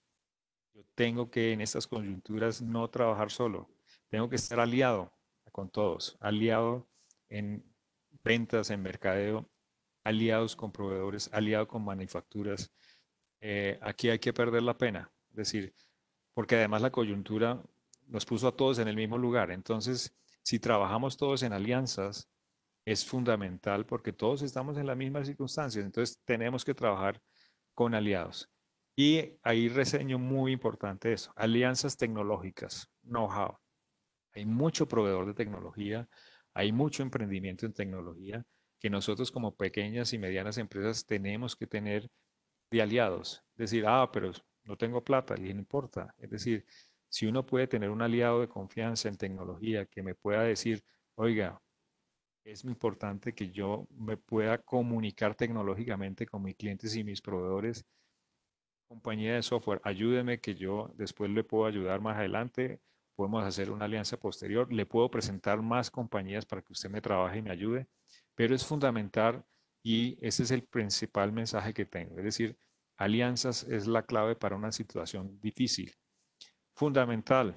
Yo tengo que en estas coyunturas no trabajar solo, tengo que estar aliado con todos, aliado en ventas, en mercadeo, aliados con proveedores, aliado con manufacturas. Aquí hay que perder la pena, es decir, porque además la coyuntura nos puso a todos en el mismo lugar. Entonces, si trabajamos todos en alianzas, es fundamental porque todos estamos en las mismas circunstancias. Entonces, tenemos que trabajar con aliados. Y ahí reseño muy importante eso, alianzas tecnológicas, know-how. Hay mucho proveedor de tecnología, hay mucho emprendimiento en tecnología que nosotros como pequeñas y medianas empresas tenemos que tener de aliados. Decir, pero no tengo plata, y no importa. Es decir, si uno puede tener un aliado de confianza en tecnología que me pueda decir, oiga, es muy importante que yo me pueda comunicar tecnológicamente con mis clientes y mis proveedores. Compañía de software, ayúdeme que yo después le puedo ayudar más adelante. Podemos hacer una alianza posterior. Le puedo presentar más compañías para que usted me trabaje y me ayude. Pero es fundamental y ese es el principal mensaje que tengo. Es decir, alianzas es la clave para una situación difícil. Fundamental,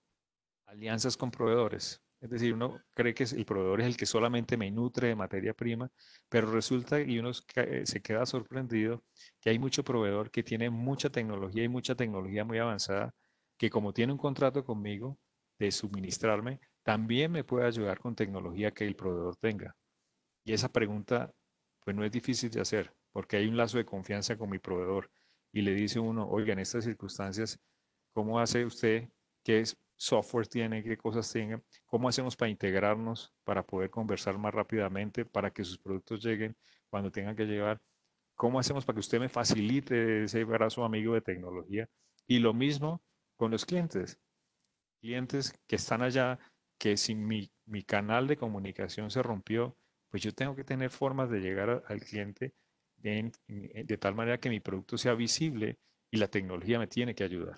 alianzas con proveedores. Es decir, uno cree que el proveedor es el que solamente me nutre de materia prima, pero resulta y uno se queda sorprendido que hay mucho proveedor que tiene mucha tecnología y mucha tecnología muy avanzada, que como tiene un contrato conmigo de suministrarme, también me puede ayudar con tecnología que el proveedor tenga. Y esa pregunta, pues no es difícil de hacer, porque hay un lazo de confianza con mi proveedor y le dice uno, oiga, en estas circunstancias, ¿cómo hace usted? ¿Qué software tiene? ¿Qué cosas tiene? ¿Cómo hacemos para integrarnos, para poder conversar más rápidamente, para que sus productos lleguen cuando tengan que llegar? ¿Cómo hacemos para que usted me facilite ese brazo amigo de tecnología? Y lo mismo con los clientes. Clientes que están allá, que si mi canal de comunicación se rompió, pues yo tengo que tener formas de llegar al cliente de tal manera que mi producto sea visible y la tecnología me tiene que ayudar.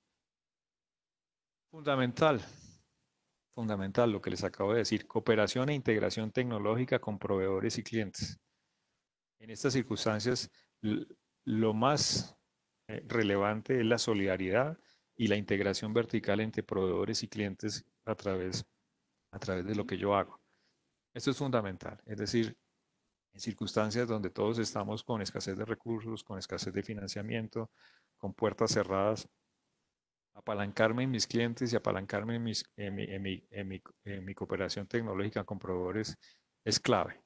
Fundamental, fundamental lo que les acabo de decir, cooperación e integración tecnológica con proveedores y clientes. En estas circunstancias, lo más relevante es la solidaridad y la integración vertical entre proveedores y clientes a través de lo que yo hago. Esto es fundamental, es decir, en circunstancias donde todos estamos con escasez de recursos, con escasez de financiamiento, con puertas cerradas, apalancarme en mis clientes y apalancarme en mi cooperación tecnológica con proveedores es clave.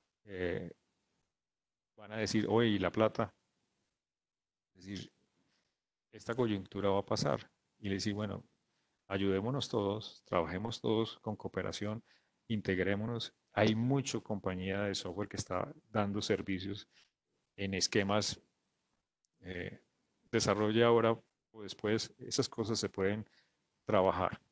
Van a decir, oye, ¿y la plata? Es decir, esta coyuntura va a pasar. Y le decir, bueno, ayudémonos todos, trabajemos todos con cooperación, integrémonos. Hay mucha compañía de software que está dando servicios en esquemas. Desarrolla ahora o después, esas cosas se pueden trabajar.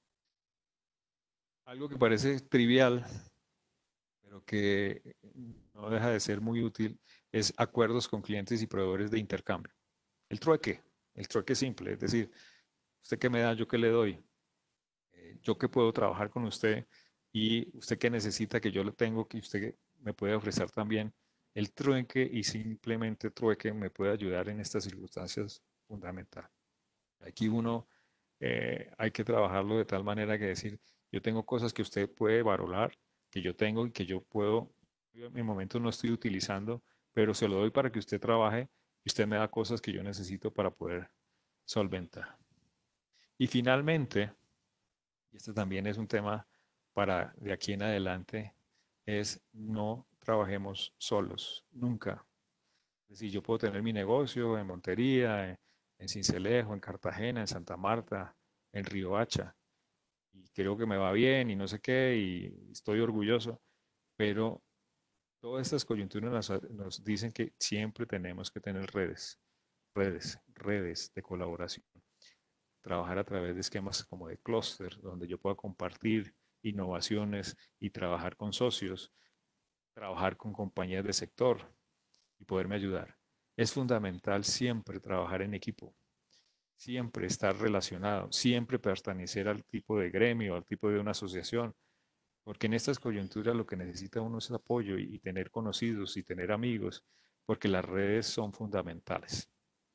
Algo que parece trivial, pero que no deja de ser muy útil, es acuerdos con clientes y proveedores de intercambio. El trueque simple, es decir, usted qué me da, yo qué le doy, yo qué puedo trabajar con usted y usted qué necesita que yo lo tengo, que usted me puede ofrecer también. El trueque y simplemente trueque me puede ayudar en estas circunstancias fundamental. Aquí uno hay que trabajarlo de tal manera que decir, yo tengo cosas que usted puede valorar, que yo tengo y que yo puedo, en momentos no estoy utilizando, pero se lo doy para que usted trabaje y usted me da cosas que yo necesito para poder solventar. Y finalmente, y este también es un tema para de aquí en adelante, es no trabajemos solos, nunca. Es decir, yo puedo tener mi negocio en Montería, en Sincelejo, en Cartagena, en Santa Marta, en Riohacha, y creo que me va bien y no sé qué, y estoy orgulloso, pero todas estas coyunturas nos dicen que siempre tenemos que tener redes de colaboración. Trabajar a través de esquemas como de clúster, donde yo pueda compartir innovaciones y trabajar con socios, trabajar con compañías de sector y poderme ayudar. Es fundamental siempre trabajar en equipo, siempre estar relacionado, siempre pertenecer al tipo de gremio, al tipo de una asociación, porque en estas coyunturas lo que necesita uno es apoyo y tener conocidos y tener amigos, porque las redes son fundamentales.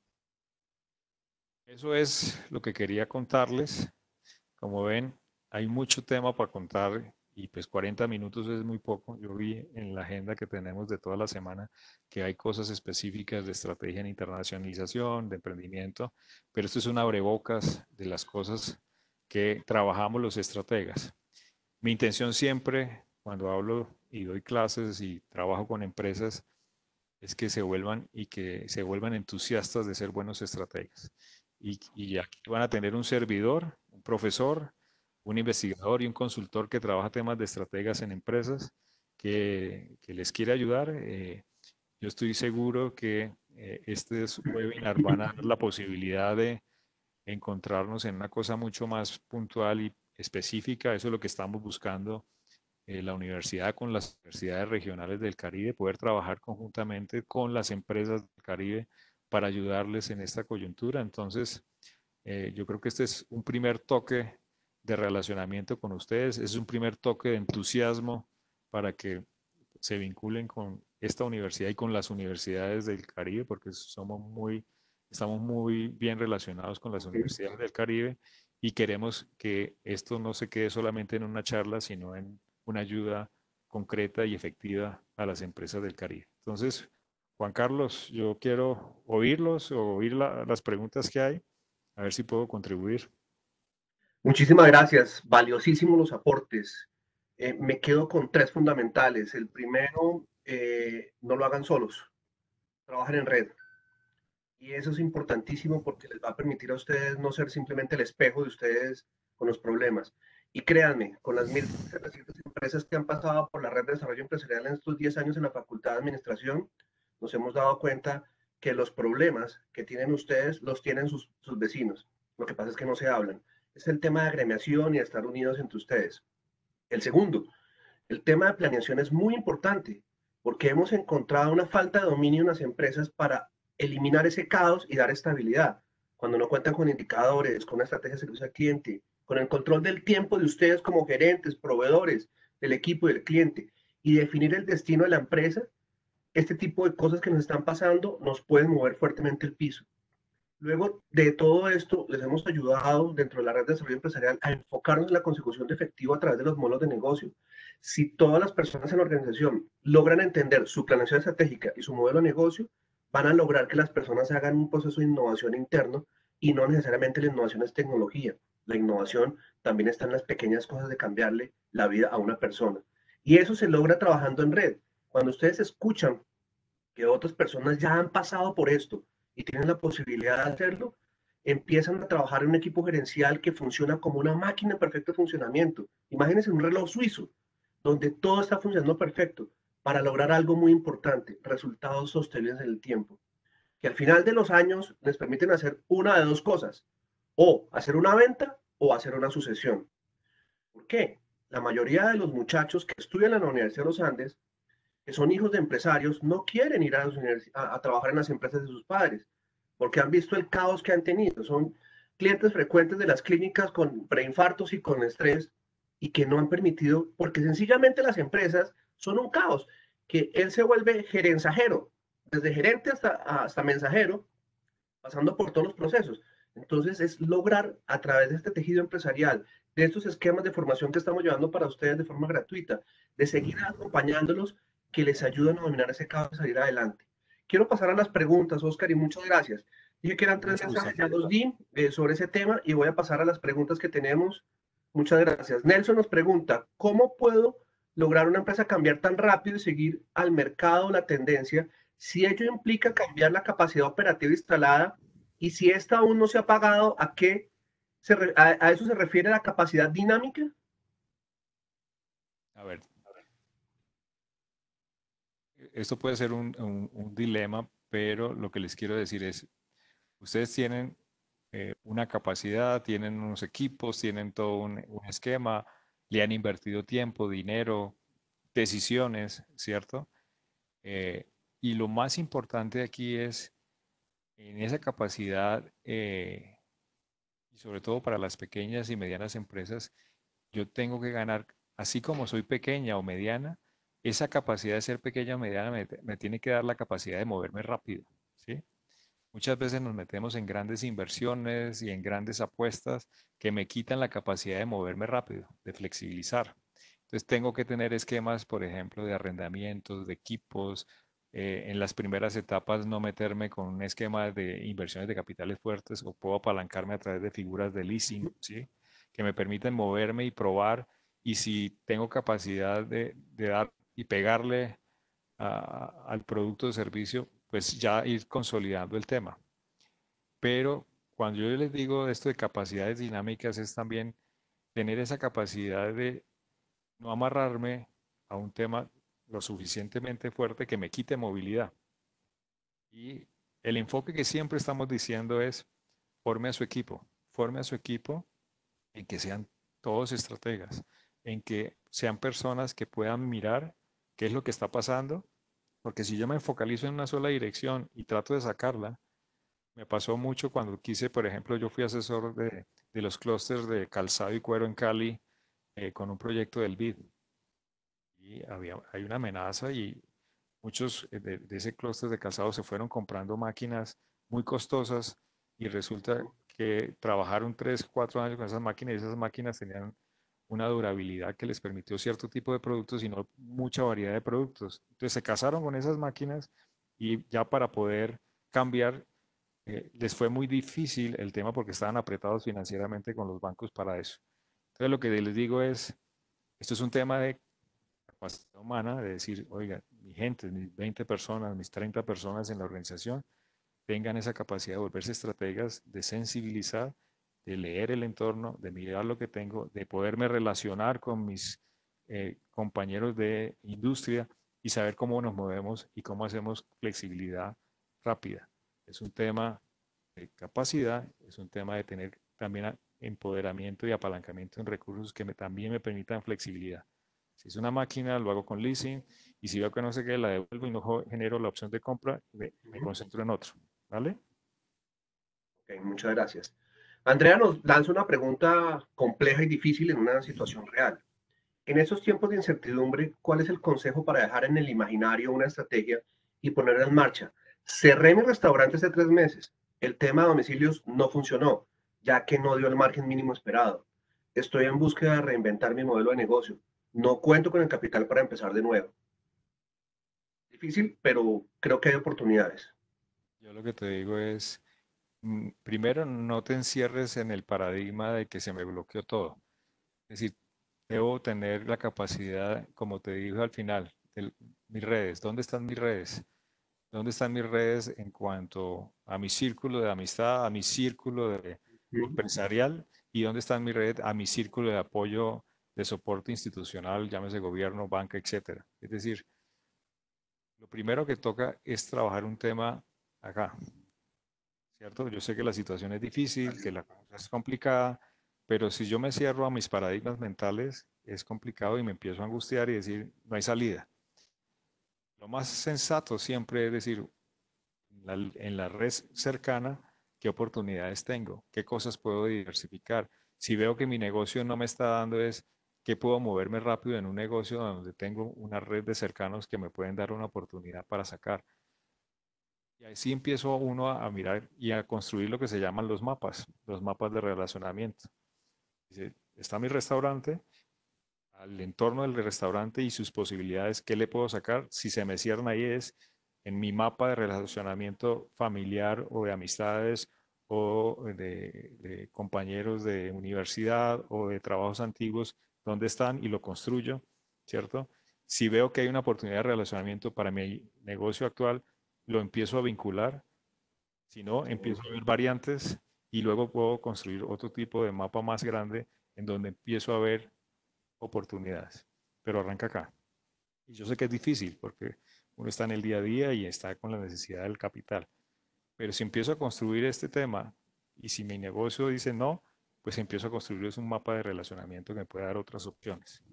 Eso es lo que quería contarles. Como ven, hay mucho tema para contar y pues 40 minutos es muy poco. Yo vi en la agenda que tenemos de toda la semana que hay cosas específicas de estrategia en internacionalización, de emprendimiento, pero esto es un abrebocas de las cosas que trabajamos los estrategas. Mi intención siempre, cuando hablo y doy clases y trabajo con empresas, es que se vuelvan entusiastas de ser buenos estrategas. Y aquí van a tener un servidor, un profesor, un investigador y un consultor que trabaja temas de estrategas en empresas que les quiere ayudar. Yo estoy seguro que este webinar van a dar la posibilidad de encontrarnos en una cosa mucho más puntual y específica. Eso es lo que estamos buscando la universidad con las universidades regionales del Caribe, poder trabajar conjuntamente con las empresas del Caribe para ayudarles en esta coyuntura. Entonces, yo creo que este es un primer toque de relacionamiento con ustedes, es un primer toque de entusiasmo para que se vinculen con esta universidad y con las universidades del Caribe, porque estamos muy bien relacionados con las universidades del Caribe y queremos que esto no se quede solamente en una charla, sino en una ayuda concreta y efectiva a las empresas del Caribe. Entonces, Juan Carlos, yo quiero oírlos o oír las preguntas que hay, a ver si puedo contribuir. Muchísimas gracias, valiosísimos los aportes. Me quedo con 3 fundamentales. El primero, no lo hagan solos, trabajen en red. Y eso es importantísimo porque les va a permitir a ustedes no ser simplemente el espejo de ustedes con los problemas. Y créanme, con las 1.700 empresas que han pasado por la red de desarrollo empresarial en estos 10 años en la Facultad de Administración, nos hemos dado cuenta que los problemas que tienen ustedes los tienen sus vecinos. Lo que pasa es que no se hablan. Es el tema de agremiación y de estar unidos entre ustedes. El segundo, el tema de planeación es muy importante porque hemos encontrado una falta de dominio en las empresas para eliminar ese caos y dar estabilidad. Cuando no cuentan con indicadores, con una estrategia de servicio al cliente, con el control del tiempo de ustedes como gerentes, proveedores, del equipo y del cliente, y definir el destino de la empresa, este tipo de cosas que nos están pasando nos pueden mover fuertemente el piso. Luego de todo esto, les hemos ayudado dentro de la red de desarrollo empresarial a enfocarnos en la consecución de efectivo a través de los modelos de negocio. Si todas las personas en la organización logran entender su planeación estratégica y su modelo de negocio, van a lograr que las personas hagan un proceso de innovación interno y no necesariamente la innovación es tecnología. La innovación también está en las pequeñas cosas de cambiarle la vida a una persona. Y eso se logra trabajando en red. Cuando ustedes escuchan que otras personas ya han pasado por esto y tienen la posibilidad de hacerlo, empiezan a trabajar en un equipo gerencial que funciona como una máquina en perfecto funcionamiento. Imagínense un reloj suizo, donde todo está funcionando perfecto para lograr algo muy importante, resultados sostenibles en el tiempo, que al final de los años les permiten hacer una de dos cosas, o hacer una venta o hacer una sucesión. ¿Por qué? La mayoría de los muchachos que estudian en la Universidad de los Andes, que son hijos de empresarios, no quieren ir a trabajar en las empresas de sus padres, porque han visto el caos que han tenido. Son clientes frecuentes de las clínicas con preinfartos y con estrés y que no han permitido, porque sencillamente las empresas son un caos, que él se vuelve gerenzajero, desde gerente hasta mensajero, pasando por todos los procesos. Entonces es lograr a través de este tejido empresarial, de estos esquemas de formación que estamos llevando para ustedes de forma gratuita, de seguir acompañándolos, que les ayuden a dominar ese caos y salir adelante. Quiero pasar a las preguntas, Oscar, y muchas gracias. Dije que eran 3 mensajes, ya los di sobre ese tema y voy a pasar a las preguntas que tenemos. Muchas gracias. Nelson nos pregunta, ¿cómo puedo lograr una empresa cambiar tan rápido y seguir al mercado la tendencia si ello implica cambiar la capacidad operativa instalada y si esta aún no se ha pagado, a eso se refiere la capacidad dinámica? A ver, esto puede ser un dilema, pero lo que les quiero decir es, ustedes tienen una capacidad, tienen unos equipos, tienen todo un esquema, le han invertido tiempo, dinero, decisiones, ¿cierto? Y lo más importante aquí es, en esa capacidad, y sobre todo para las pequeñas y medianas empresas, yo tengo que ganar, así como soy pequeña o mediana, esa capacidad de ser pequeña o mediana me tiene que dar la capacidad de moverme rápido, ¿sí? Muchas veces nos metemos en grandes inversiones y en grandes apuestas que me quitan la capacidad de moverme rápido, de flexibilizar. Entonces tengo que tener esquemas, por ejemplo, de arrendamientos, de equipos, en las primeras etapas no meterme con un esquema de inversiones de capitales fuertes o puedo apalancarme a través de figuras de leasing, ¿sí? Que me permiten moverme y probar y si tengo capacidad de dar y pegarle al producto o servicio, pues ya ir consolidando el tema. Pero cuando yo les digo esto de capacidades dinámicas es también tener esa capacidad de no amarrarme a un tema lo suficientemente fuerte que me quite movilidad. Y el enfoque que siempre estamos diciendo es forme a su equipo en que sean todos estrategas, en que sean personas que puedan mirar qué es lo que está pasando, porque si yo me focalizo en una sola dirección y trato de sacarla, me pasó mucho cuando quise, por ejemplo, yo fui asesor de los clústeres de calzado y cuero en Cali con un proyecto del BID. Y hay una amenaza y muchos de ese clúster de calzado se fueron comprando máquinas muy costosas y resulta que trabajaron 3, 4 años con esas máquinas y esas máquinas tenían una durabilidad que les permitió cierto tipo de productos y no mucha variedad de productos. Entonces se casaron con esas máquinas y ya para poder cambiar les fue muy difícil el tema porque estaban apretados financieramente con los bancos para eso. Entonces lo que les digo es, esto es un tema de capacidad humana, de decir, oiga, mi gente, mis 20 personas, mis 30 personas en la organización, tengan esa capacidad de volverse estrategas, de sensibilizar, de leer el entorno, de mirar lo que tengo, de poderme relacionar con mis compañeros de industria y saber cómo nos movemos y cómo hacemos flexibilidad rápida. Es un tema de capacidad, es un tema de tener también empoderamiento y apalancamiento en recursos que también me permitan flexibilidad. Si es una máquina, lo hago con leasing y si veo que no sé qué, la devuelvo y no genero la opción de compra, me concentro en otro. ¿Vale? Ok, muchas gracias. Andrea nos lanza una pregunta compleja y difícil en una situación real. En esos tiempos de incertidumbre, ¿cuál es el consejo para dejar en el imaginario una estrategia y ponerla en marcha? Cerré mi restaurante hace 3 meses. El tema de domicilios no funcionó, ya que no dio el margen mínimo esperado. Estoy en búsqueda de reinventar mi modelo de negocio. no cuento con el capital para empezar de nuevo. Difícil, pero creo que hay oportunidades. Yo lo que te digo es, primero, no te encierres en el paradigma de que se me bloqueó todo. Es decir, debo tener la capacidad, como te dije al final, de mis redes. ¿Dónde están mis redes? ¿Dónde están mis redes en cuanto a mi círculo de amistad, a mi círculo empresarial? ¿Y dónde están mis redes a mi círculo de apoyo, de soporte institucional, llámese gobierno, banca, etcétera? Es decir, lo primero que toca es trabajar un tema acá, ¿cierto? Yo sé que la situación es difícil, que la cosa es complicada, pero si yo me cierro a mis paradigmas mentales, es complicado y me empiezo a angustiar y decir, no hay salida. Lo más sensato siempre es decir, en la red cercana, qué oportunidades tengo, qué cosas puedo diversificar. Si veo que mi negocio no me está dando es que puedo moverme rápido en un negocio donde tengo una red de cercanos que me pueden dar una oportunidad para sacar. Y así empiezo uno a mirar y a construir lo que se llaman los mapas de relacionamiento. Dice, está mi restaurante, al entorno del restaurante y sus posibilidades, ¿qué le puedo sacar? Si se me cierran ahí es en mi mapa de relacionamiento familiar o de amistades o de compañeros de universidad o de trabajos antiguos, ¿dónde están? Y lo construyo, ¿cierto? Si veo que hay una oportunidad de relacionamiento para mi negocio actual, lo empiezo a vincular. Si no, empiezo a ver variantes y luego puedo construir otro tipo de mapa más grande en donde empiezo a ver oportunidades, pero arranca acá. Y yo sé que es difícil porque uno está en el día a día y está con la necesidad del capital, pero si empiezo a construir este tema y si mi negocio dice no, pues empiezo a construir un mapa de relacionamiento que me puede dar otras opciones.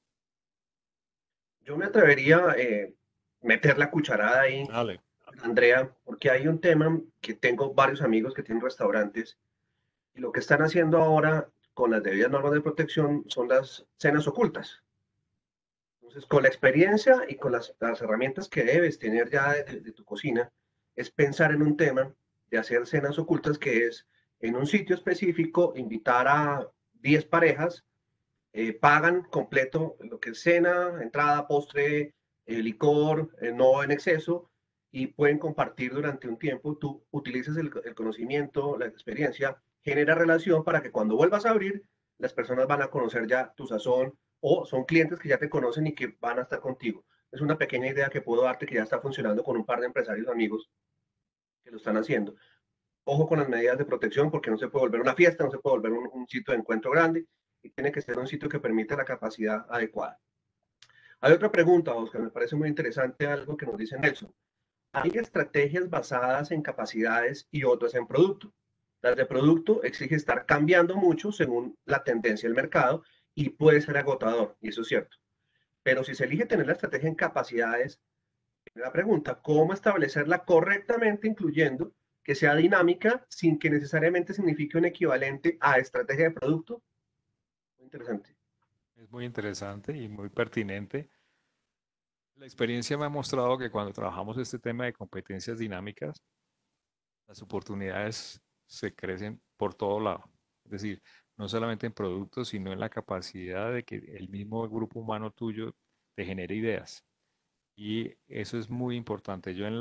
Yo me atrevería a meter la cucharada ahí, Dale. Andrea, porque hay un tema que tengo varios amigos que tienen restaurantes y lo que están haciendo ahora con las debidas normas de protección son las cenas ocultas. Entonces, con la experiencia y con las herramientas que debes tener ya de tu cocina, es pensar en un tema de hacer cenas ocultas que es en un sitio específico, invitar a 10 parejas, pagan completo lo que es cena, entrada, postre, licor, no en exceso, y pueden compartir durante un tiempo. Tú utilizas el conocimiento, la experiencia, genera relación para que cuando vuelvas a abrir, las personas van a conocer ya tu sazón o son clientes que ya te conocen y que van a estar contigo. Es una pequeña idea que puedo darte que ya está funcionando con un par de empresarios amigos que lo están haciendo. Ojo con las medidas de protección porque no se puede volver una fiesta, no se puede volver un sitio de encuentro grande y tiene que ser un sitio que permita la capacidad adecuada. Hay otra pregunta, Oscar, me parece muy interesante algo que nos dice Nelson. Hay estrategias basadas en capacidades y otras en producto. Las de producto exige estar cambiando mucho según la tendencia del mercado y puede ser agotador, y eso es cierto. Pero si se elige tener la estrategia en capacidades, la pregunta, ¿cómo establecerla correctamente, incluyendo que sea dinámica sin que necesariamente signifique un equivalente a estrategia de producto? Muy interesante. Es muy interesante y muy pertinente. La experiencia me ha mostrado que cuando trabajamos este tema de competencias dinámicas, las oportunidades se crecen por todo lado. Es decir, no solamente en productos, sino en la capacidad de que el mismo grupo humano tuyo te genere ideas. Y eso es muy importante. Yo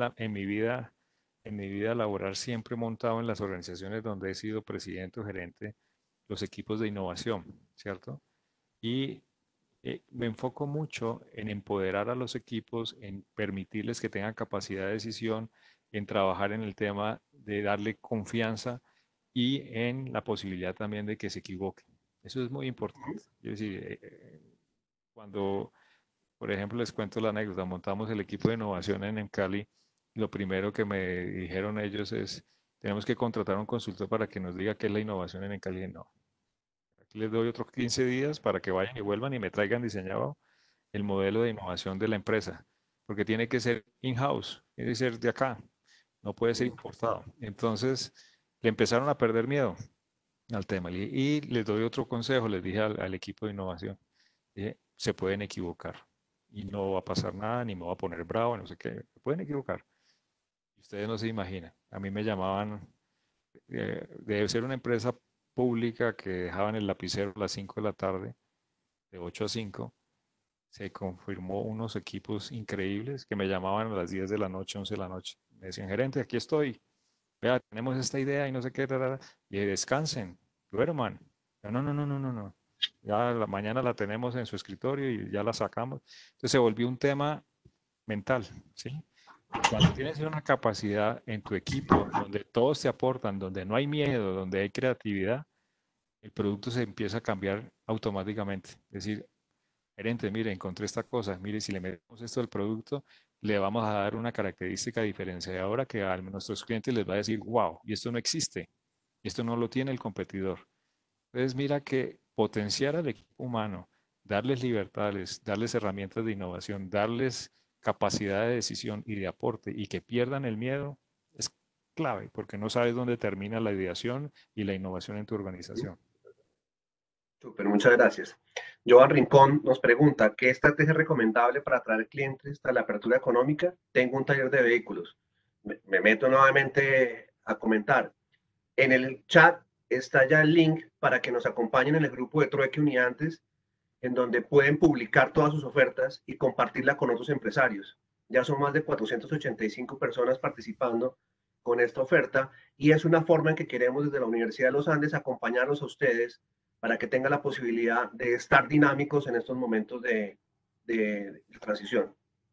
en mi vida laboral siempre he montado en las organizaciones donde he sido presidente o gerente los equipos de innovación, ¿cierto? Y me enfoco mucho en empoderar a los equipos, en permitirles que tengan capacidad de decisión, en trabajar en el tema de darle confianza y en la posibilidad también de que se equivoquen. Eso es muy importante. Es decir, cuando, por ejemplo, les cuento la anécdota, montamos el equipo de innovación en Cali, lo primero que me dijeron ellos es, tenemos que contratar a un consultor para que nos diga qué es la innovación en Cali. No, aquí les doy otros 15 días para que vayan y vuelvan y me traigan diseñado el modelo de innovación de la empresa, porque tiene que ser in-house, tiene que ser de acá, no puede ser importado. Entonces, le empezaron a perder miedo al tema y les doy otro consejo, les dije al equipo de innovación, dije, se pueden equivocar y no va a pasar nada, ni me voy a poner bravo, no sé qué, se pueden equivocar. Ustedes no se imaginan, a mí me llamaban, debe ser una empresa pública que dejaban el lapicero a las 5 de la tarde, de 8 a 5, se confirmó unos equipos increíbles que me llamaban a las 10 de la noche, 11 de la noche. Me decían, gerente, aquí estoy. Vea, tenemos esta idea y no sé qué, y descansen, duerman. Yo, no, no, no, no, no, no. Ya mañana la tenemos en su escritorio y ya la sacamos. Entonces se volvió un tema mental, ¿sí? Cuando tienes una capacidad en tu equipo donde todos te aportan, donde no hay miedo, donde hay creatividad, el producto se empieza a cambiar automáticamente. Es decir, gerente, mire, encontré esta cosa, mire, si le metemos esto al producto, le vamos a dar una característica diferenciadora que a nuestros clientes les va a decir, wow, y esto no existe, esto no lo tiene el competidor. Entonces, mira que potenciar al equipo humano, darles libertades, darles herramientas de innovación, darles capacidad de decisión y de aporte y que pierdan el miedo es clave, porque no sabes dónde termina la ideación y la innovación en tu organización. Súper, muchas gracias. Joan Rincón nos pregunta, ¿qué estrategia es recomendable para atraer clientes a la apertura económica? Tengo un taller de vehículos. Me meto nuevamente a comentar. En el chat está ya el link para que nos acompañen en el grupo de Trueque Uniantes, en donde pueden publicar todas sus ofertas y compartirla con otros empresarios. Ya son más de 485 personas participando con esta oferta y es una forma en que queremos desde la Universidad de los Andes acompañarlos a ustedes para que tengan la posibilidad de estar dinámicos en estos momentos de transición.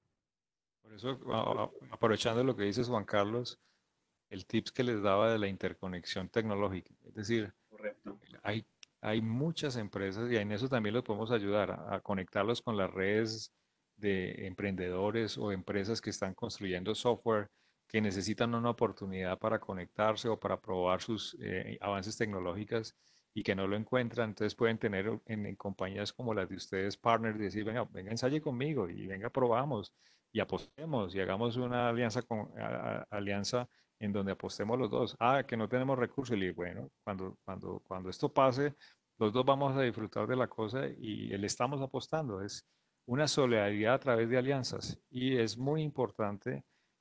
Por eso, aprovechando lo que dices, Juan Carlos, el tips que les daba de la interconexión tecnológica. Es decir, Correcto. hay, hay muchas empresas y en eso también los podemos ayudar a conectarlos con las redes de emprendedores o empresas que están construyendo software que necesitan una oportunidad para conectarse o para probar sus avances tecnológicos y que no lo encuentran. Entonces pueden tener en compañías como las de ustedes partners y decir, venga, venga, ensaye conmigo y venga, probamos y apostemos y hagamos una alianza alianza en donde apostemos los dos. Ah, que no tenemos recursos. Y le digo, bueno, cuando esto pase, los dos vamos a disfrutar de la cosa y le estamos apostando. Es una solidaridad a través de alianzas. Y es muy importante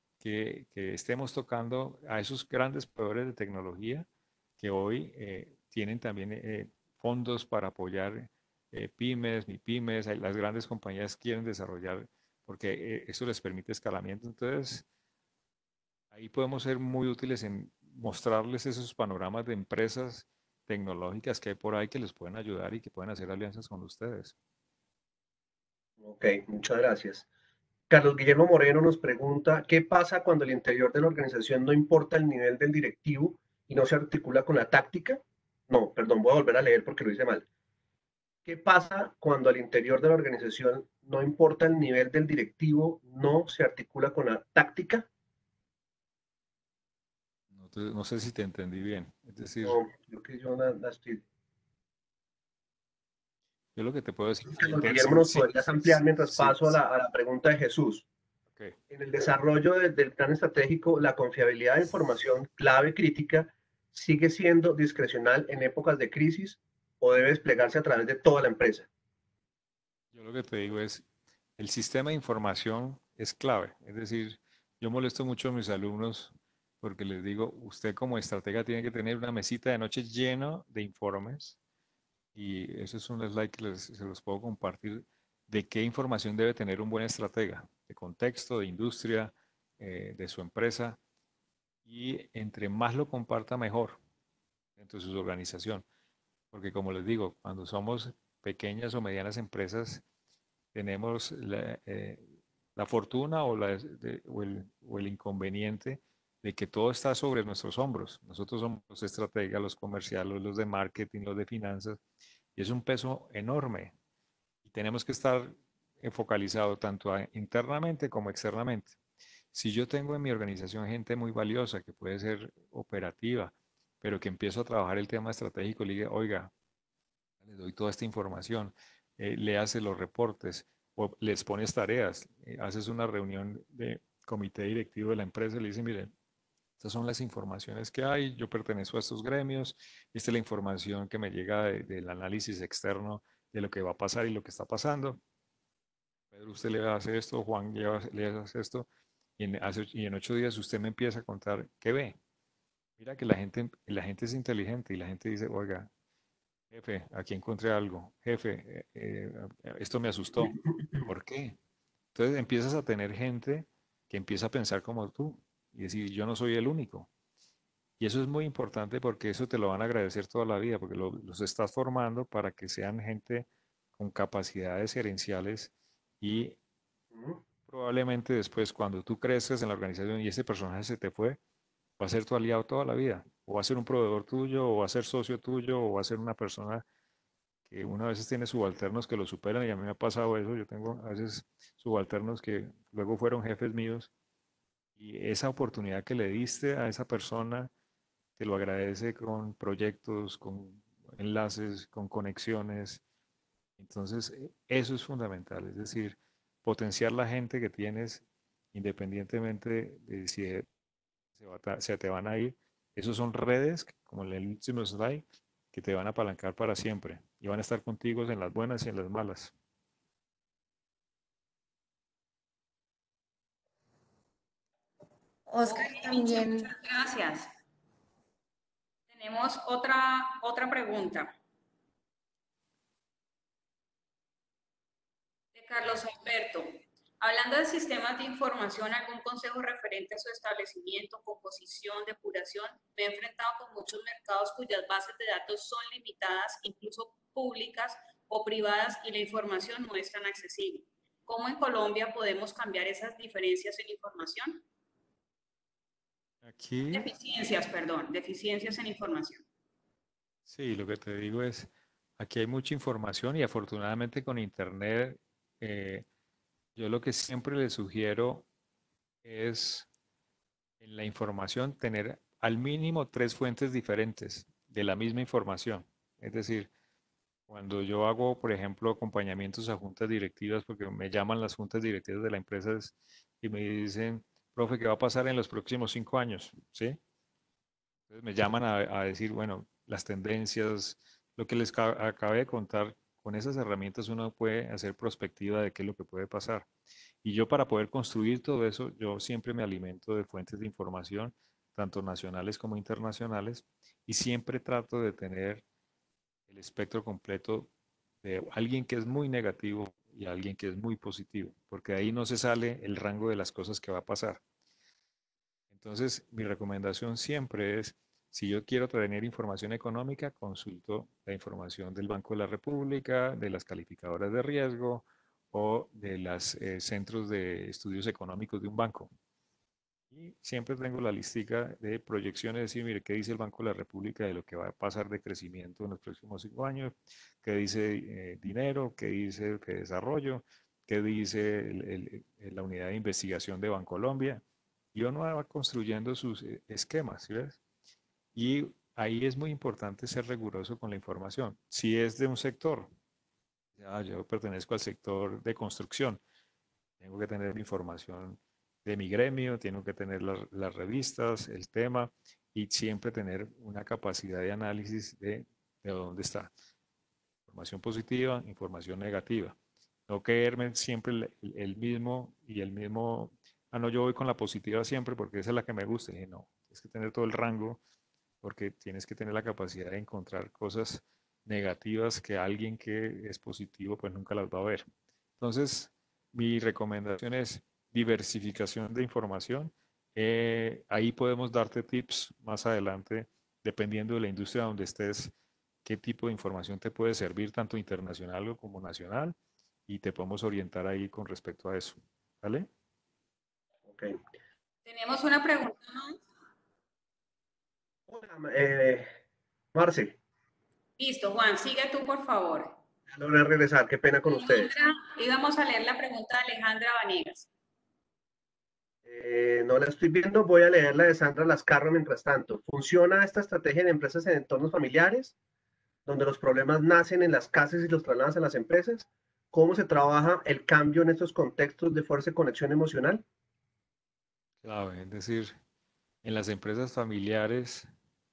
que estemos tocando a esos grandes proveedores de tecnología que hoy tienen también fondos para apoyar pymes, MIPYMES, las grandes compañías quieren desarrollar porque eso les permite escalamiento. Entonces, ahí podemos ser muy útiles en mostrarles esos panoramas de empresas tecnológicas que hay por ahí que les pueden ayudar y que pueden hacer alianzas con ustedes. Ok, muchas gracias. Carlos Guillermo Moreno nos pregunta, ¿qué pasa cuando el interior de la organización no importa el nivel del directivo y no se articula con la táctica? No, perdón, voy a volver a leer porque lo hice mal. ¿Qué pasa cuando al interior de la organización no importa el nivel del directivo, no se articula con la táctica? No sé si te entendí bien. Es decir, No, creo que yo la estoy... yo lo que te puedo decir, Carlos Guillermo, ¿nos podrías ampliar mientras paso a la pregunta de Jesús? okay. En el desarrollo del plan estratégico, la confiabilidad de información clave crítica sigue siendo discrecional en épocas de crisis o debe desplegarse a través de toda la empresa. Yo lo que te digo es, el sistema de información es clave. Es decir, yo molesto mucho a mis alumnos porque les digo, usted como estratega tiene que tener una mesita de noche llena de informes y eso es un slide que se los puedo compartir de qué información debe tener un buen estratega, de contexto, de industria, de su empresa y entre más lo comparta mejor dentro de su organización. Porque como les digo, cuando somos pequeñas o medianas empresas, tenemos la fortuna o el inconveniente de que todo está sobre nuestros hombros. Nosotros somos los estrategas, los comerciales, los de marketing, los de finanzas, y es un peso enorme. Y tenemos que estar focalizados tanto internamente como externamente. Si yo tengo en mi organización gente muy valiosa que puede ser operativa, pero que empiezo a trabajar el tema estratégico, le digo, oiga, le doy toda esta información, le hace los reportes o les pones tareas, haces una reunión de comité directivo de la empresa y le dice, miren, estas son las informaciones que hay, yo pertenezco a estos gremios, esta es la información que me llega del análisis externo de lo que va a pasar y lo que está pasando. Pedro, usted le hace esto, Juan le hace esto, y en 8 días usted me empieza a contar qué ve. Mira que la gente es inteligente y la gente dice, oiga, Jefe, aquí encontré algo. Jefe, esto me asustó. ¿Por qué? Entonces empiezas a tener gente que empieza a pensar como tú y decir, yo no soy el único. Y eso es muy importante porque eso te lo van a agradecer toda la vida, porque los estás formando para que sean gente con capacidades gerenciales y Ujú. probablemente después, cuando tú creces en la organización y ese personaje se te fue, va a ser tu aliado toda la vida, o va a ser un proveedor tuyo, o va a ser socio tuyo, o va a ser una persona que una vez tiene subalternos que lo superan, y a mí me ha pasado eso. Yo tengo a veces subalternos que luego fueron jefes míos, y esa oportunidad que le diste a esa persona te lo agradece con proyectos, con enlaces, con conexiones. Entonces, eso es fundamental, es decir, potenciar la gente que tienes independientemente de si se te van a ir. Esos son redes, como en el último slide, que te van a apalancar para siempre y van a estar contigo en las buenas y en las malas. Ok, Oscar, Miche, también, muchas gracias. Tenemos otra pregunta de Carlos Alberto. Hablando de sistemas de información, ¿algún consejo referente a su establecimiento, composición, depuración? Me he enfrentado con muchos mercados cuyas bases de datos son limitadas, incluso públicas o privadas, y la información no es tan accesible. ¿Cómo en Colombia podemos cambiar esas diferencias en información? Aquí, Deficiencias, perdón, deficiencias en información. sí, lo que te digo es, aquí hay mucha información y afortunadamente con Internet, eh, yo lo que siempre le sugiero es en la información tener al mínimo tres fuentes diferentes de la misma información. Es decir, cuando yo hago, por ejemplo, acompañamientos a juntas directivas, porque me llaman las juntas directivas de la empresa y me dicen, profe, ¿qué va a pasar en los próximos 5 años? ¿Sí? Entonces me llaman a decir, bueno, las tendencias, lo que les acabé de contar, con esas herramientas uno puede hacer prospectiva de qué es lo que puede pasar. Y yo para poder construir todo eso, yo siempre me alimento de fuentes de información, tanto nacionales como internacionales, y siempre trato de tener el espectro completo de alguien que es muy negativo y alguien que es muy positivo, porque ahí no se sale el rango de las cosas que va a pasar. Entonces, mi recomendación siempre es, si yo quiero tener información económica, consulto la información del Banco de la República, de las calificadoras de riesgo o de los centros de estudios económicos de un banco. Y siempre tengo la listica de proyecciones, decir, mire, ¿qué dice el Banco de la República de lo que va a pasar de crecimiento en los próximos 5 años? ¿Qué dice dinero? ¿Qué dice que desarrollo? ¿Qué dice la unidad de investigación de Bancolombia? Y uno va construyendo sus esquemas, ¿sí ves? Y ahí es muy importante ser riguroso con la información. Si es de un sector, ya, yo pertenezco al sector de construcción, tengo que tener información de mi gremio, tengo que tener las revistas, el tema y siempre tener una capacidad de análisis de dónde está. Información positiva, información negativa. No creerme siempre el mismo y el mismo, ah, no, yo voy con la positiva siempre porque esa es la que me gusta. Y no, tienes que tener todo el rango porque tienes que tener la capacidad de encontrar cosas negativas que alguien que es positivo pues nunca las va a ver. Entonces, mi recomendación es diversificación de información. Ahí podemos darte tips más adelante, dependiendo de la industria donde estés, qué tipo de información te puede servir, tanto internacional como nacional, y te podemos orientar ahí con respecto a eso. ¿Vale? Ok. Tenemos una pregunta más. Hola, Marce, Listo, Juan, sigue tú, por favor. ya logré regresar, qué pena con ustedes. Alejandra, íbamos a leer la pregunta de Alejandra Vanegas. No la estoy viendo, voy a leer la de Sandra Lascarro mientras tanto. ¿Funciona esta estrategia en empresas en entornos familiares, donde los problemas nacen en las casas y los trasladan a las empresas? ¿Cómo se trabaja el cambio en estos contextos de fuerza y conexión emocional? Clave, es decir, en las empresas familiares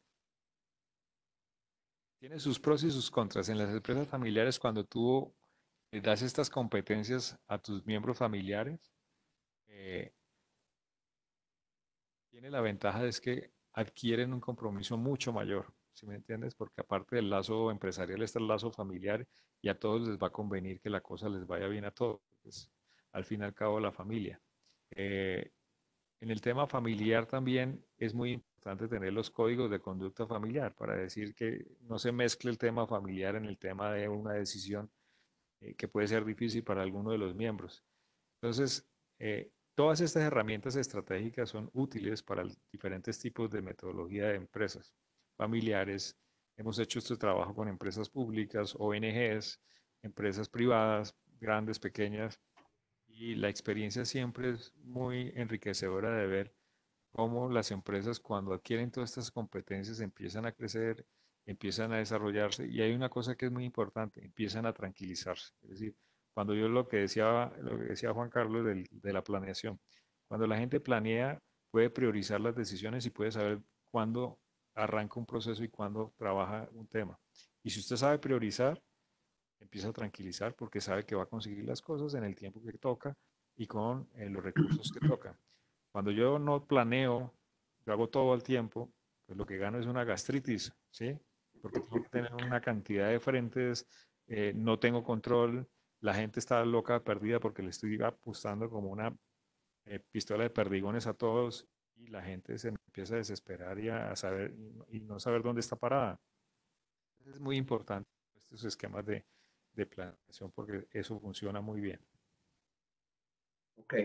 tiene sus pros y sus contras. En las empresas familiares, cuando tú le das estas competencias a tus miembros familiares, eh, tiene la ventaja de es que adquieren un compromiso mucho mayor. ¿sí me entiendes? Porque aparte del lazo empresarial está el lazo familiar y a todos les va a convenir que la cosa les vaya bien a todos. Pues, al fin y al cabo, la familia. Eh, en el tema familiar también es muy importante tener los códigos de conducta familiar para decir que no se mezcle el tema familiar en el tema de una decisión que puede ser difícil para alguno de los miembros. Entonces, todas estas herramientas estratégicas son útiles para diferentes tipos de metodología de empresas familiares. Hemos hecho este trabajo con empresas públicas, ONGs, empresas privadas, grandes, pequeñas, y la experiencia siempre es muy enriquecedora de ver cómo las empresas cuando adquieren todas estas competencias empiezan a crecer, empiezan a desarrollarse y hay una cosa que es muy importante, empiezan a tranquilizarse. Es decir, cuando yo lo que decía Juan Carlos de la planeación, cuando la gente planea, puede priorizar las decisiones y puede saber cuándo arranca un proceso y cuándo trabaja un tema. Y si usted sabe priorizar, empieza a tranquilizar porque sabe que va a conseguir las cosas en el tiempo que toca y con los recursos que toca. Cuando yo no planeo, yo hago todo al tiempo, pues lo que gano es una gastritis, ¿sí? Porque tengo que tener una cantidad de frentes, no tengo control, la gente está loca, perdida porque le estoy apostando como una pistola de perdigones a todos y la gente se empieza a desesperar y a saber y no saber dónde está parada. Es muy importante estos esquemas de planeación porque eso funciona muy bien. Ok.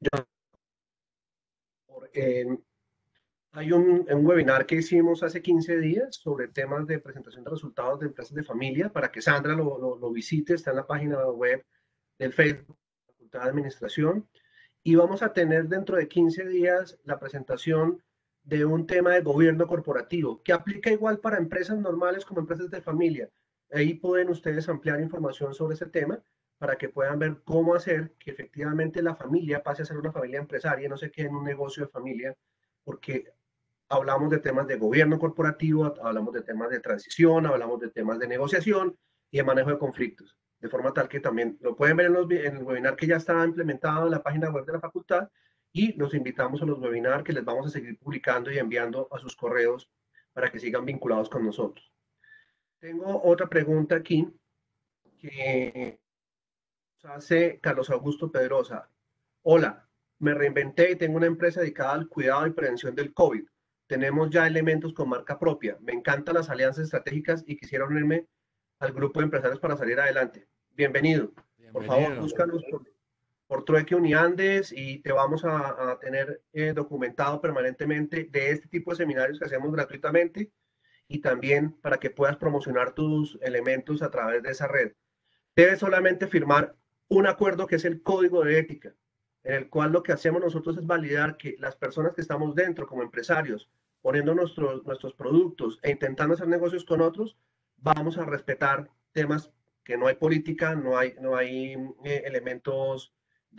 Hay un webinar que hicimos hace 15 días sobre temas de presentación de resultados de empresas de familia para que Sandra lo visite, está en la página web del Facebook, Facultad de Administración, y vamos a tener dentro de 15 días la presentación de un tema de gobierno corporativo que aplica igual para empresas normales como empresas de familia. Ahí pueden ustedes ampliar información sobre ese tema para que puedan ver cómo hacer que efectivamente la familia pase a ser una familia empresaria, no se quede en un negocio de familia, porque hablamos de temas de gobierno corporativo, hablamos de temas de transición, hablamos de temas de negociación y de manejo de conflictos. De forma tal que también lo pueden ver en el webinar que ya está implementado en la página web de la facultad y los invitamos a los webinars que les vamos a seguir publicando y enviando a sus correos para que sigan vinculados con nosotros. Tengo otra pregunta aquí que hace Carlos Augusto Pedrosa. Hola, me reinventé y tengo una empresa dedicada al cuidado y prevención del COVID. Tenemos ya elementos con marca propia. Me encantan las alianzas estratégicas y quisiera unirme al grupo de empresarios para salir adelante. Bienvenido. Por favor, Bienvenido. búscanos por Trueque Uniandes y te vamos a tener documentado permanentemente de este tipo de seminarios que hacemos gratuitamente y también para que puedas promocionar tus elementos a través de esa red. Debes solamente firmar un acuerdo que es el código de ética, en el cual lo que hacemos nosotros es validar que las personas que estamos dentro como empresarios, poniendo nuestros productos e intentando hacer negocios con otros, vamos a respetar temas que no hay política, no hay elementos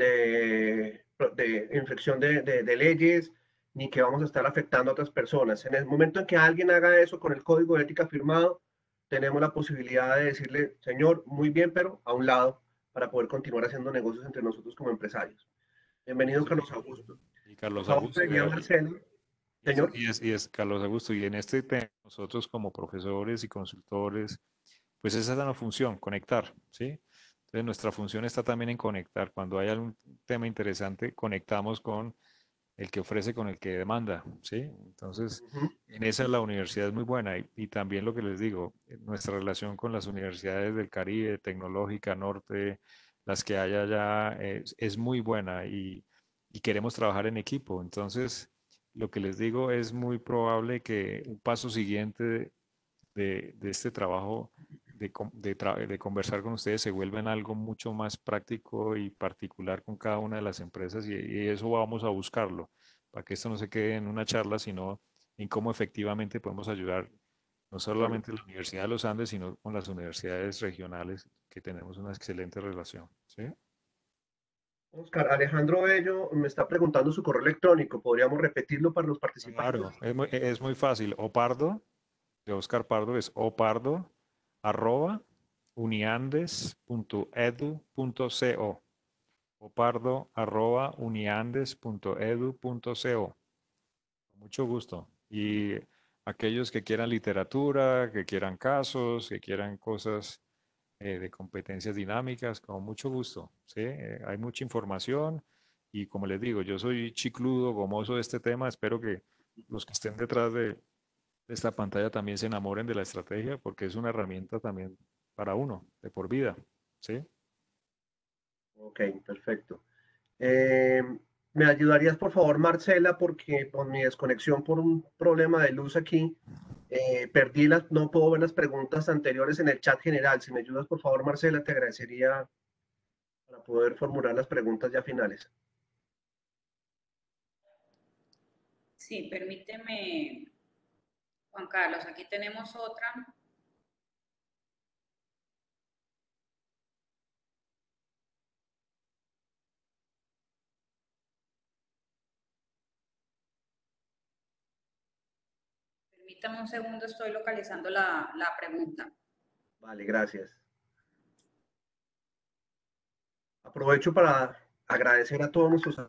de inflexión de leyes, ni que vamos a estar afectando a otras personas. En el momento en que alguien haga eso con el código de ética firmado, tenemos la posibilidad de decirle, señor, muy bien, pero a un lado, para poder continuar haciendo negocios entre nosotros como empresarios. Bienvenido, Eso. Carlos Augusto. Y Por Carlos favor, Augusto, sería Marcelo. Señor. y es Carlos Augusto, y en este tema nosotros como profesores y consultores, pues esa es la función, conectar, ¿sí? Entonces nuestra función está también en conectar. Cuando hay algún tema interesante, conectamos con el que ofrece con el que demanda, ¿sí? Entonces, en esa la universidad es muy buena y también lo que les digo, nuestra relación con las universidades del Caribe, Tecnológica, Norte, las que hay allá, es muy buena y queremos trabajar en equipo. Entonces, lo que les digo es muy probable que un paso siguiente de este trabajo de conversar con ustedes se vuelva en algo mucho más práctico y particular con cada una de las empresas y eso vamos a buscarlo, para que esto no se quede en una charla, sino en cómo efectivamente podemos ayudar no solamente a la Universidad de los Andes, sino con las universidades regionales que tenemos una excelente relación. ¿Sí? Oscar, Alejandro Bello me está preguntando su correo electrónico. ¿Podríamos repetirlo para los participantes? Claro, es muy fácil. Opardo, de Oscar Pardo, es opardo arroba uniandes.edu.co. Opardo arroba uniandes.edu.co. Mucho gusto. Y aquellos que quieran literatura, que quieran casos, que quieran cosas de competencias dinámicas, con mucho gusto, ¿sí? Hay mucha información y como les digo, yo soy chicludo, gomoso de este tema, espero que los que estén detrás de esta pantalla también se enamoren de la estrategia porque es una herramienta también para uno, de por vida, ¿sí? Ok, perfecto. Eh, ¿Me ayudarías, por favor, Marcela? Porque con mi desconexión por un problema de luz aquí, no puedo ver las preguntas anteriores en el chat general. Si me ayudas, por favor, Marcela, te agradecería para poder formular las preguntas ya finales. Sí, permíteme, Juan Carlos, aquí tenemos otra. Permítame un segundo, estoy localizando la pregunta. Vale, gracias. Aprovecho para agradecer a todos nuestros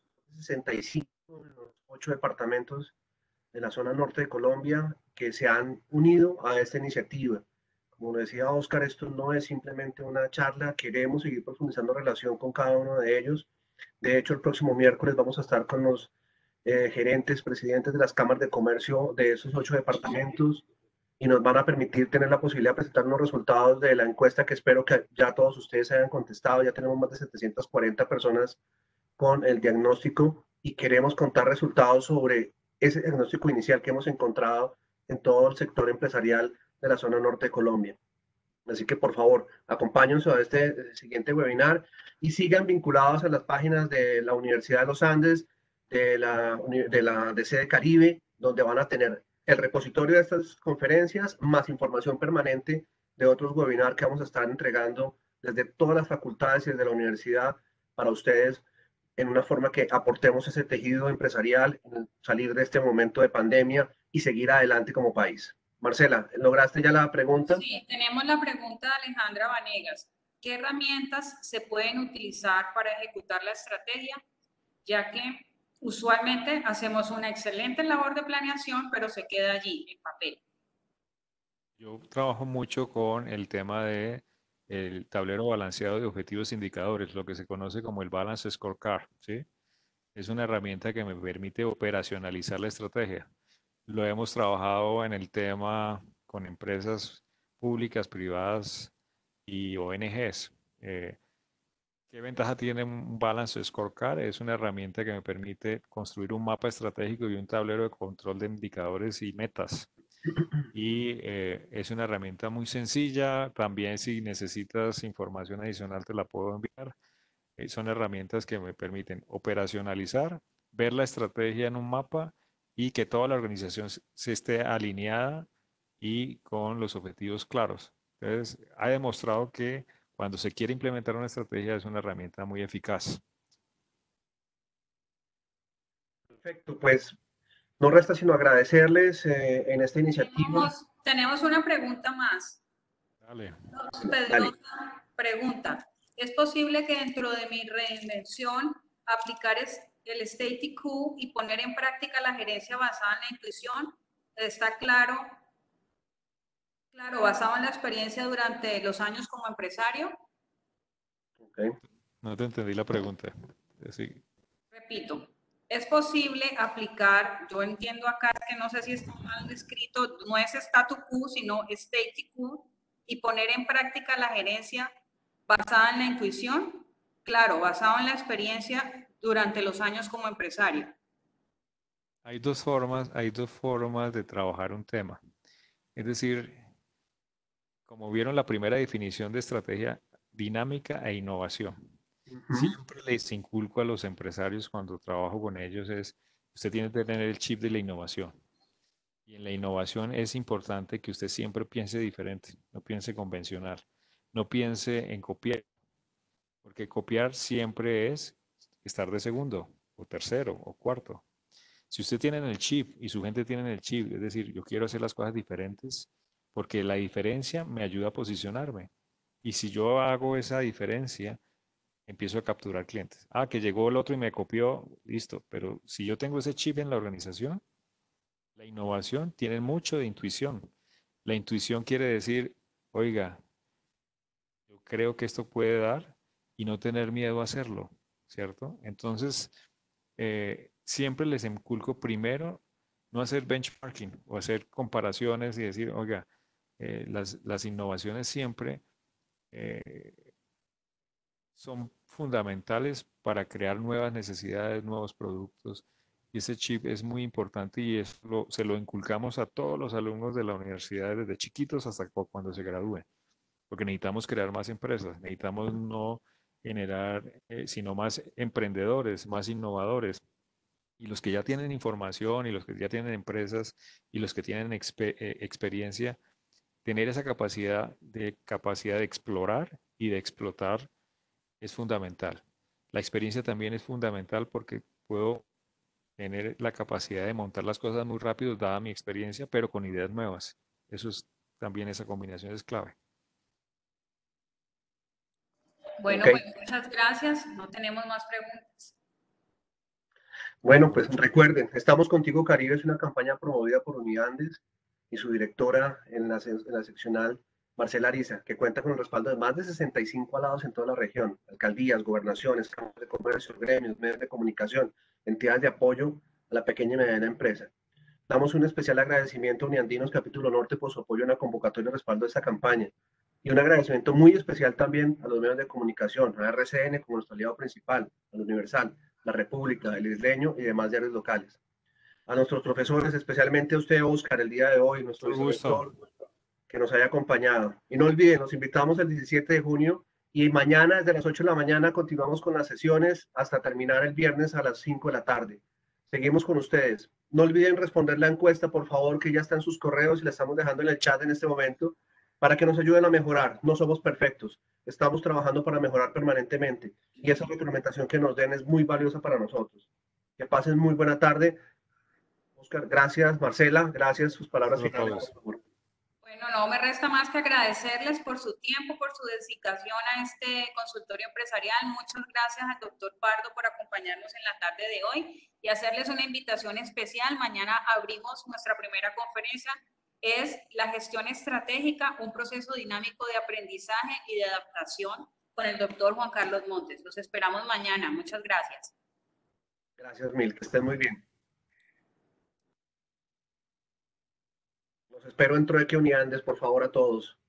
65 de los 8 departamentos de la zona norte de Colombia que se han unido a esta iniciativa. Como decía Oscar, esto no es simplemente una charla, queremos seguir profundizando relación con cada uno de ellos. De hecho, el próximo miércoles vamos a estar con los gerentes, presidentes de las cámaras de comercio de esos 8 departamentos y nos van a permitir tener la posibilidad de presentar los resultados de la encuesta que espero que ya todos ustedes hayan contestado. Ya tenemos más de 740 personas con el diagnóstico y queremos contar resultados sobre ese diagnóstico inicial que hemos encontrado en todo el sector empresarial de la zona norte de Colombia. Así que por favor, acompáñennos a este siguiente webinar y sigan vinculados a las páginas de la Universidad de los Andes, de la DC de Caribe, donde van a tener el repositorio de estas conferencias, más información permanente de otros webinars que vamos a estar entregando desde todas las facultades y desde la universidad para ustedes en una forma que aportemos ese tejido empresarial, salir de este momento de pandemia y seguir adelante como país. Marcela, ¿lograste ya la pregunta? Sí, tenemos la pregunta de Alejandra Vanegas. ¿Qué herramientas se pueden utilizar para ejecutar la estrategia? Ya que usualmente hacemos una excelente labor de planeación, pero se queda allí en papel. Yo trabajo mucho con el tema de el tablero balanceado de objetivos e indicadores, lo que se conoce como el Balance Scorecard, ¿sí? Es una herramienta que me permite operacionalizar la estrategia. Lo hemos trabajado en el tema con empresas públicas, privadas y ONGs. ¿Qué ventaja tiene un Balance Scorecard? Es una herramienta que me permite construir un mapa estratégico y un tablero de control de indicadores y metas. Y es una herramienta muy sencilla. También si necesitas información adicional te la puedo enviar. Son herramientas que me permiten operacionalizar, ver la estrategia en un mapa y que toda la organización se esté alineada y con los objetivos claros. Entonces, ha demostrado que cuando se quiere implementar una estrategia es una herramienta muy eficaz. Perfecto, pues no resta sino agradecerles en esta iniciativa. Tenemos una pregunta más. Dale. Dale. Pedrosa pregunta, ¿es posible que dentro de mi reinvención aplicar el State IQ y poner en práctica la gerencia basada en la intuición? Está claro, basado en la experiencia durante los años como empresario. Okay. No te entendí la pregunta. Sí. Repito, es posible aplicar, yo entiendo acá que no sé si está mal escrito, no es statu quo, sino state IQ, y poner en práctica la gerencia basada en la intuición, claro, basado en la experiencia durante los años como empresario. Hay dos formas de trabajar un tema. Es decir, como vieron la primera definición de estrategia, dinámica e innovación. Siempre les inculco a los empresarios cuando trabajo con ellos usted tiene que tener el chip de la innovación. Y en la innovación es importante que usted siempre piense diferente, no piense convencional, no piense en copiar, porque copiar siempre es estar de segundo, o tercero, o cuarto. Si usted tiene el chip y su gente tiene el chip, es decir, yo quiero hacer las cosas diferentes porque la diferencia me ayuda a posicionarme. Y si yo hago esa diferencia, empiezo a capturar clientes. Ah, que llegó el otro y me copió, listo. Pero si yo tengo ese chip en la organización, La innovación tiene mucho de intuición. La intuición quiere decir, oiga, yo creo que esto puede dar y no tener miedo a hacerlo, ¿cierto? Entonces, siempre les inculco primero no hacer benchmarking o hacer comparaciones y decir, oiga, las innovaciones siempre eh, son fundamentales para crear nuevas necesidades, nuevos productos. Y ese chip es muy importante y se lo inculcamos a todos los alumnos de la universidad desde chiquitos hasta cuando se gradúen, porque necesitamos crear más empresas, necesitamos no generar, sino más emprendedores, más innovadores. Y los que ya tienen información y los que ya tienen empresas y los que tienen experiencia, tener esa capacidad de explorar y de explotar es fundamental. La experiencia también es fundamental porque puedo tener la capacidad de montar las cosas muy rápido, dada mi experiencia, pero con ideas nuevas. Eso es también, esa combinación es clave. Bueno, Ok. pues muchas gracias. No tenemos más preguntas. Bueno, pues recuerden, Estamos Contigo Caribe es una campaña promovida por Uniandes y su directora en la seccional, Marcela Ariza, que cuenta con el respaldo de más de 65 alados en toda la región, alcaldías, gobernaciones, cámaras de comercio, gremios, medios de comunicación, entidades de apoyo a la pequeña y mediana empresa. Damos un especial agradecimiento a Uniandinos Capítulo Norte por su apoyo en la convocatoria y respaldo de esta campaña. Y un agradecimiento muy especial también a los medios de comunicación, a RCN como nuestro aliado principal, a Universal, La República, El Isleño y demás diarios locales. A nuestros profesores, especialmente a usted, Oscar, el día de hoy, nuestro Mucho gusto. vicerrector, que nos haya acompañado. Y no olviden, nos invitamos el 17 de junio y mañana desde las 8 de la mañana continuamos con las sesiones hasta terminar el viernes a las 5 de la tarde. Seguimos con ustedes. No olviden responder la encuesta, por favor, que ya está en sus correos y la estamos dejando en el chat en este momento, para que nos ayuden a mejorar. No somos perfectos, estamos trabajando para mejorar permanentemente y esa retroalimentación que nos den es muy valiosa para nosotros. Que pasen muy buena tarde. Oscar, gracias. Marcela, gracias. Sus palabras Gracias a finales, todos. por favor. Bueno, no me resta más que agradecerles por su tiempo, por su dedicación a este consultorio empresarial. Muchas gracias al doctor Pardo por acompañarnos en la tarde de hoy y hacerles una invitación especial. Mañana abrimos nuestra primera conferencia. Es la gestión estratégica, un proceso dinámico de aprendizaje y de adaptación con el doctor Juan Carlos Montes. Los esperamos mañana. Muchas gracias. Gracias mil, que estén muy bien. Los espero en Trueque Uniandes, por favor, a todos.